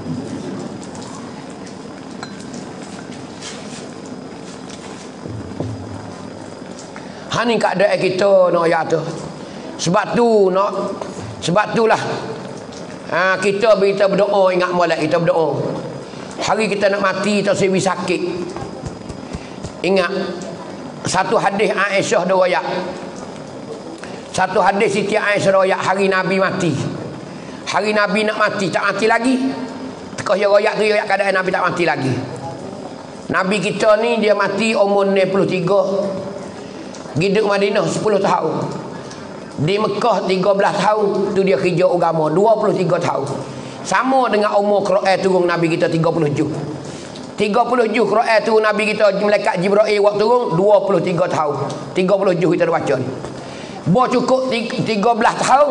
Ha ni keadaan kita nak ayat tu. Sebab tu nak sebab itulah ha, kita kita berdoa, ingat molek kita berdoa. Hari kita nak mati tak sewi sakit. Ingat satu hadis Aisyah riwayat. Satu hadis Siti Aisyah riwayat hari Nabi mati. Hari Nabi nak mati, tak mati lagi. Tekah dia riwayat tu riwayat keadaan Nabi tak mati lagi. Nabi kita ni dia mati umur enam puluh tiga. Hidup Madinah sepuluh tahun. Di Mekah tiga belas tahun. Tu dia kerja agama dua puluh tiga tahun. Sama dengan umur Quran turun Nabi kita tiga puluh tujuh. tiga puluh tujuh Quran turun Nabi kita malaikat Jibril waktu turun dua puluh tiga tahun. tiga puluh tujuh kita dah baca ni. Bo cukup tiga belas tahun.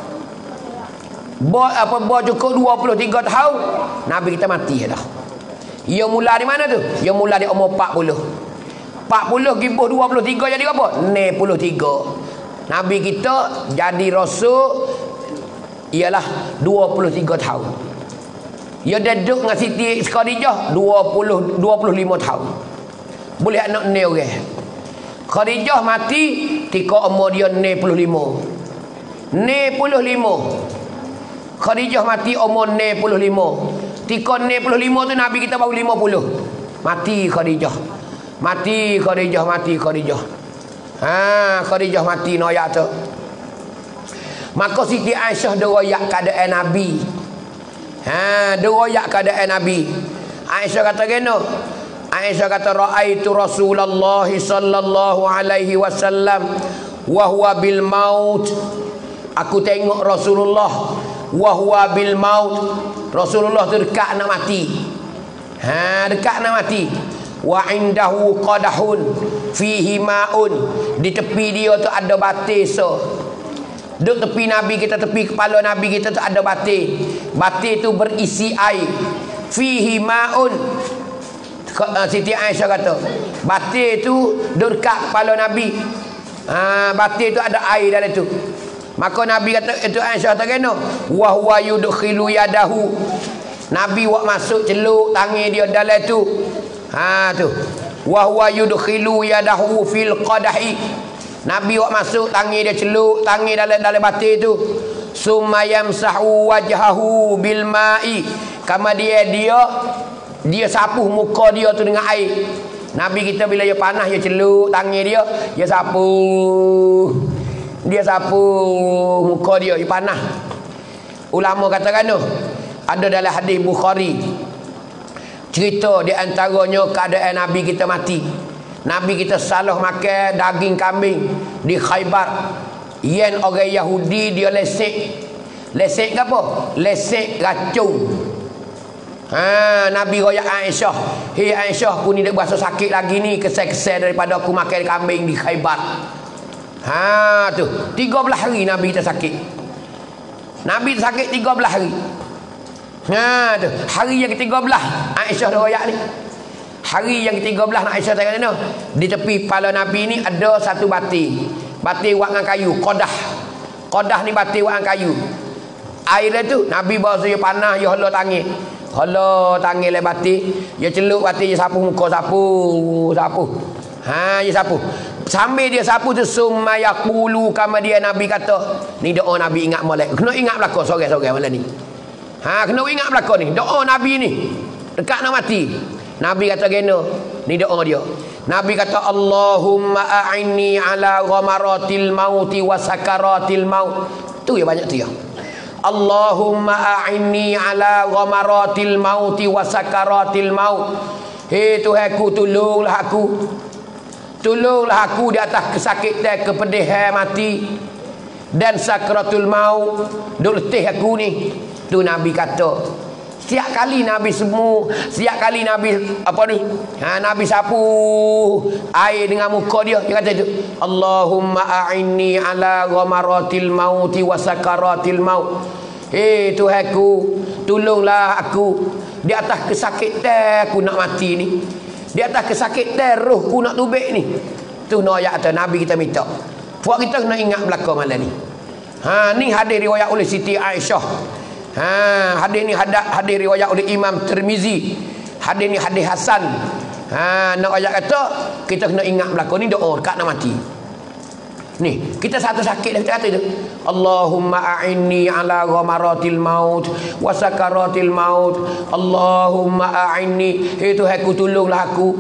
Bo apa bo cukup dua puluh tiga tahun Nabi kita mati dah. Ia mula di mana tu? Ia mula di umur empat puluh. empat puluh gibuh dua puluh tiga jadi apa? enam puluh tiga. Nabi kita jadi rasul ialah dua puluh tiga tahun. Dia duduk dengan Siti Khadijah dua puluh dua puluh lima tahun. Boleh anak ni orang. Khadijah mati ketika umur dia enam puluh lima. enam puluh lima. Khadijah mati umur enam puluh lima. Ketika enam puluh lima tu Nabi kita baru lima puluh. Mati Khadijah. Mati Khadijah, mati Khadijah. Ha, Khadijah mati noyak tu. Maka Siti Aisyah deroyak keadaan Nabi. Ha, deroyak keadaan Nabi. Aisyah kata geno. Aisyah kata raaitu Rasulullah sallallahu alaihi wasallam wa huwa bil maut. Aku tengok Rasulullah wa huwa bil maut. Rasulullah tu dekat nak mati. Ha, dekat nak mati. Wa indahu qadahun fihi ma'un. Di tepi dia tu ada batir so. Duk tepi Nabi kita, tepi kepala Nabi kita tu ada batir. Batir tu berisi air. Fihi ma'un. Siti Aisyah kata, batir tu duk dekat kepala Nabi. Ha, batir tu ada air dalam tu. Maka Nabi kata, itu Aisyah kata kena, wa huwa yudkhilu yadahu. Nabi wak masuk celuk tangan dia dalam tu. Ha tu. Wa huwa yudkhilu yadahu fil qadahi. Nabi wak masuk tangan dia celuk tangan dalam dalam batir tu. Summa yamsahu wajhahu bil ma'i. Kama dia dia dia sapu muka dia tu dengan air. Nabi kita bila dia panas dia celuk tangan dia, dia sapu. Dia sapu muka dia, dia panas. Ulama katakan tu, ada dalam hadis Bukhari. Cerita di antaranya keadaan Nabi kita mati. Nabi kita salah makan daging kambing di Khaybar. Yen orang Yahudi dia lesek. Lesek ke apa? Lesek racun. Ha, Nabi royak Aisyah. Hei Aisyah, aku ni dah berasa sakit lagi ni, kesel-kesel daripada aku makan kambing di Khaybar. Ha tu, tiga belas hari Nabi kita sakit. Nabi kita sakit tiga belas hari. Ha tu, hari yang ke tiga belas Aisyah dah royak ni. Hari yang ke tiga belas Aisyah tengok ni, di tepi kepala Nabi ni ada satu batir. Batir buat dengan kayu, qadah. Qadah ni batir buat dengan kayu. Air dia tu Nabi bawa dia panas, dia hala tangan. Hala tangan le batir, dia celuk batir, dia sapu muka, sapu, sapu. Ha, dia sapu. Sambil dia sapu tu summa yaqulu, kama dia Nabi kata, ni doa Nabi ingat molek. Kena ingat belaka sore-sore malam ni. Ha, kena ingat belaka ni. Doa Nabi ni dekat nak mati. Nabi kata geno, ni doa dia. Nabi kata Allahumma a'inni ala ghamaratil mauti wa sakaratil maut. Tu ya banyak tu ya. Allahumma a'inni ala ghamaratil mauti wa sakaratil maut. Hei Tuhanku, tolonglah aku. Tolonglah aku di atas kesakitan, kepedihan mati dan sakratul maut. Duk letih aku ni. Tu Nabi kata. Setiap kali Nabi semu, setiap kali Nabi apa ni? Ha, Nabi sapu air dengan muka dia, dia kata itu, Allahumma a'inni ala ghamaratil mauti wa sakaratil maut. Hei Tuhanku, tolonglah aku di atas kesakitan aku nak mati ni. Di atas kesakitan rohku nak tubik ni. Tu noyak atas Nabi kita minta. Puak kita kena ingat belaka malam ni. Ha, ni hadis riwayat oleh Siti Aisyah. Ha, hadis ni hadis hadis riwayat oleh Imam Tirmizi. Hadis ni hadis hasan. Ha, nak ayat kata kita kena ingat belaka ni doa dekat nak mati. Ni, kita satu sakit dah kita kata itu. Allahumma a'inni ala ghamaratil maut wa sakaratil maut. Allahumma a'inni, hei Tuhanku, tolonglah aku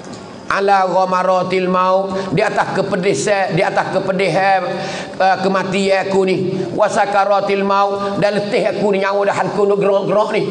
ala ghamaratil maut, di atas kepedihan, di atas kepedihan uh, kematian aku ni, wa sakaratil maut, dan letih aku ni, nyawa dah halku nak gerak-gerak ni.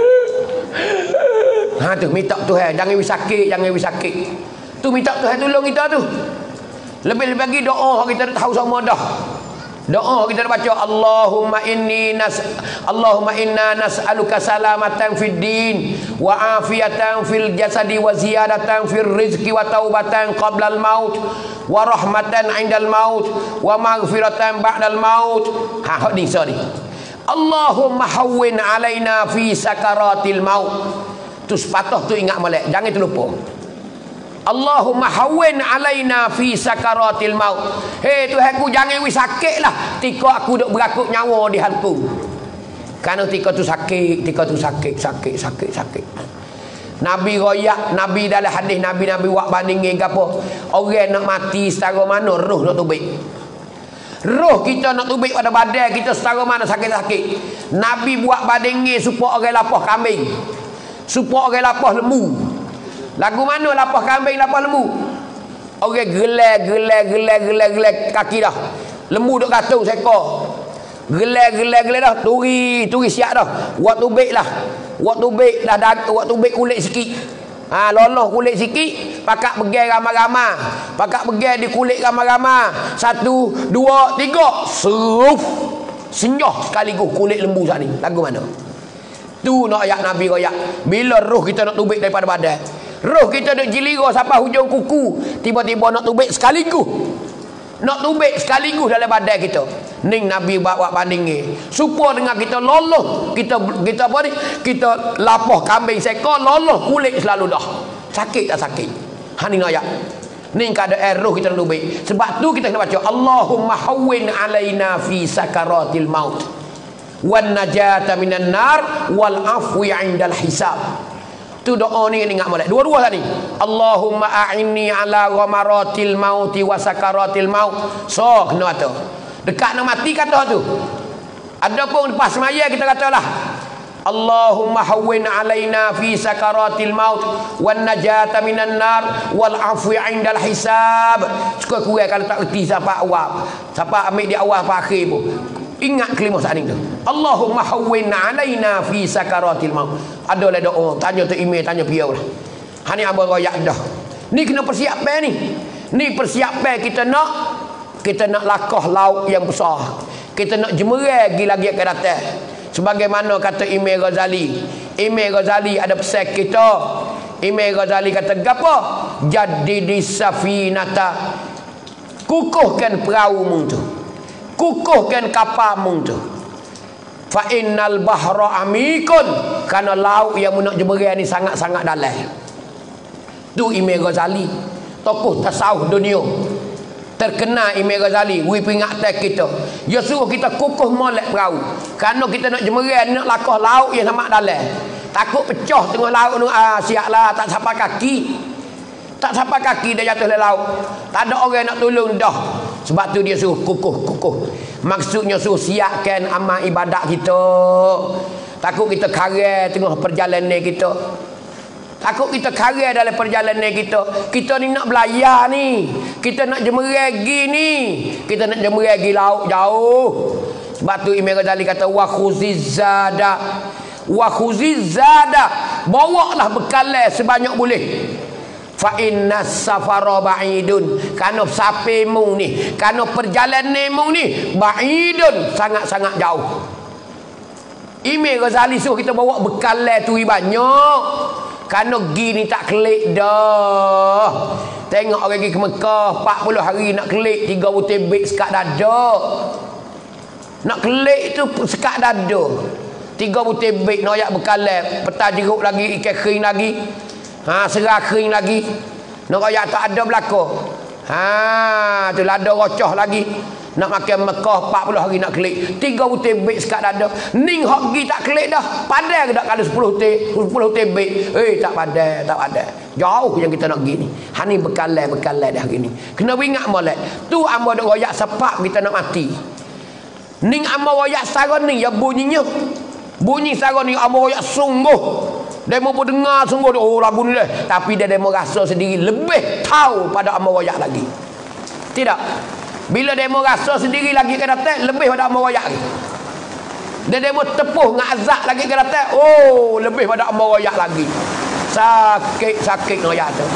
Ha tu minta Tuhan, jangan wis sakit, jangan wis sakit. Tu minta Tuhan tolong kita tu. Lebih-lebih lagi doa kita tahu semua dah. Doa kita baca Allahumma inni nas Allahumma inna nas'aluka salamatan fid din wa afiyatan fil jasadi wa ziyadatan fil rizqi wa taubatan qabla al maut wa rahmatan 'indal maut wa maghfiratan ba'dal maut. Ha hok ni sorry. Allahumma hawwin alaina fi sakaratil maut. Tu sepatah tu ingat molek, jangan terlupa. Allahumma hawwin alaina fi sakaratil maut. Hei Tuhanku, jangan wis sakitlah tika aku duk berakut nyawa di halku. Kerana tika tu sakit, tika tu sakit, sakit, sakit, sakit. Nabi royak, Nabi dalam hadis Nabi Nabi buat bandingin gapo? Orang nak mati setara mana roh nak tubik. Roh kita nak tubik pada badan kita setara mana sakit-sakit. Nabi buat bandingin supaya orang lapah kambing. Supaya orang lapah lembu. Lagu mana lapah kambing, lapah lembu? Orang gelai, gelai, gelai, gelai, gelai kaki dah. Lembu duk gantung seekor. Gelai, gelai, gelai dah. Turi, turi siap dah. Waktu baik lah. Waktu baik dah, dah waktu baik kulit sikit. Ha, loloh kulit sikit, pakak begai ramai-ramai. Pakak begai di kulit ramai-ramai. Satu, dua, tiga. Seruf. Senyah sekaligus kulit lembu saat ni. Lagu mana? Tu nak ayat Nabi royak. Bila roh kita nak tubik daripada badan, roh kita duk jilira sampai hujung kuku, tiba-tiba nak tubik sekaligus. Nak tubik sekaligus dalam badan kita. Ning Nabi buat banding ni. Supaya dengan kita loloh, kita kita apa ni? Kita lapah kambing seekor, loloh kulit selalu dah. Sakit tak sakit? Ha ni ayat. Ni keadaan roh kita nak tubik. Sebab tu kita kena baca Allahumma hawwin alaina fi sakaratil maut wan najata minan nar wal afwi 'indal hisab. Tu doa ni ingat molek. Dua-dua tadi. Allahumma a'inni ala ghamaratil mauti wa sakaratil maut. So kena kata. Dekat nak mati kata tu. Adapun lepas semaya kita katalah Allahumma hawwin alaina fi sakaratil maut wan najata minan nar wal afwi 'indal hisab. Cukup kurang kalau tak reti sampai awal. Sampai ambil di awal sampai akhir pun. Ingat kelima saat itu. Allahumma hawwin alaina fi sakaratil maut. Ada lah doa, tanya tu email, tanya piau lah. Ha ni abang royak dah. Ni kena persiapan ni. Ni persiapan kita nak kita nak lakah laut yang besar. Kita nak jemerai lagi akan datang. Sebagaimana kata Imam Ghazali. Imam Ghazali ada pesan kita. Imam Ghazali kata gapo? Jaddidis safinata. Kukuhkan perahu tu. Kukuhkan kapalmu tu. Fa innal bahra amikun, kerana laut yang nak jemerai ni sangat-sangat dalam. Tu Imam Ghazali, tokoh tasawuf dunia terkenal. Imam Ghazali wi peringatan kita. Dia suruh kita kukuh molek perahu. Kerana kita nak jemerai, nak lakah laut yang sangat dalam. Takut pecah tengah laut tu, ah siaplah tak sampai kaki. Tak sampai kaki dah jatuh dalam laut. Tak ada orang nak tolong dah. Sebab tu dia suruh kukuh, kukuh. Maksudnya suruh siapkan amal ibadat kita. Takut kita karai tengah perjalanan kita. Takut kita karai dalam perjalanan kita. Kita ni nak belayar ni. Kita nak jemerai ni. Kita nak jemerai laut jauh. Sebab tu Imam Ghazali kata wa khuzizada. Wa khuzizada. Bawalah bekalan sebanyak boleh. Fa inna safara ba'idun, karena sapimu ni, karena perjalananmu ni ba'idun, sangat-sangat jauh. Imam Ghazali suruh kita bawa bekalan tu banyak. Kerana gini tak kelik dah. Tengok orang pergi ke Mekah empat puluh hari nak kelik tiga butir beg sekat dada. Nak kelik tu sekat dada. tiga butir beg nak ayak bekalan, peta jeruk lagi, ikan kering lagi. Ha, serah kering lagi. Nak raya tak ada belakang. Ha, tu lada rocoh lagi. Nak makan Mekah empat puluh hari nak kelik. Tiga butir beg sekat dada. Ning hok gi tak kelik dah. Padai ke tak kalau sepuluh butir, sepuluh butir beg. Eh tak padai, tak padai. Jauh yang kita nak pergi ni. Ha ni bekalan-bekalan dah hari ni. Kena ingat molek. Tu amba dok royak sebab kita nak mati. Ning amba royak sarang ni ya bunyinya. Bunyi sarang ni amba royak sungguh. Dia mau dengar sungguh, oh lagu ni dah. Tapi dia, dia mau rasa sendiri lebih tahu pada amal royak lagi. Tidak. Bila dia mau rasa sendiri lagi ke datang, lebih pada amal royak lagi. Dia, dia mau tepuh dengan azab lagi ke datang, oh lebih pada amal royak lagi. Sakit-sakit royak tu.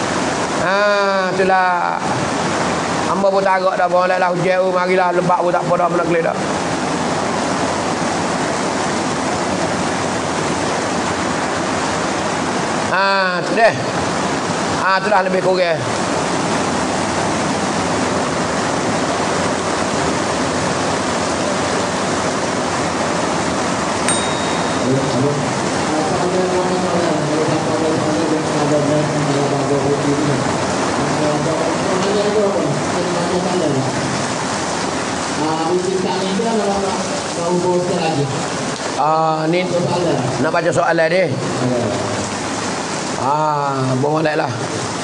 Ha, itulah. Hamba pun tarak dah. Bawa lah hujan, oh, marilah lebak pun tak apa dah, nak kelih dah. Ah, tu deh. Ah, tu dah lebih kurang. Ah, ni nak baca soalan dia. Ah, boleh lah.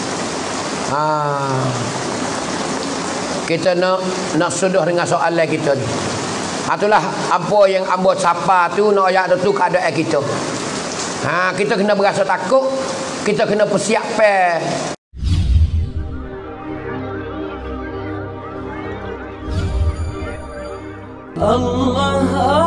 Ah, kita nak nak sudah dengan soalan kita ni. Itulah apa yang ambo sapa tu nak ayat tu keadaan kita. Ha, kita kena berasa takut, kita kena persiapan. Allah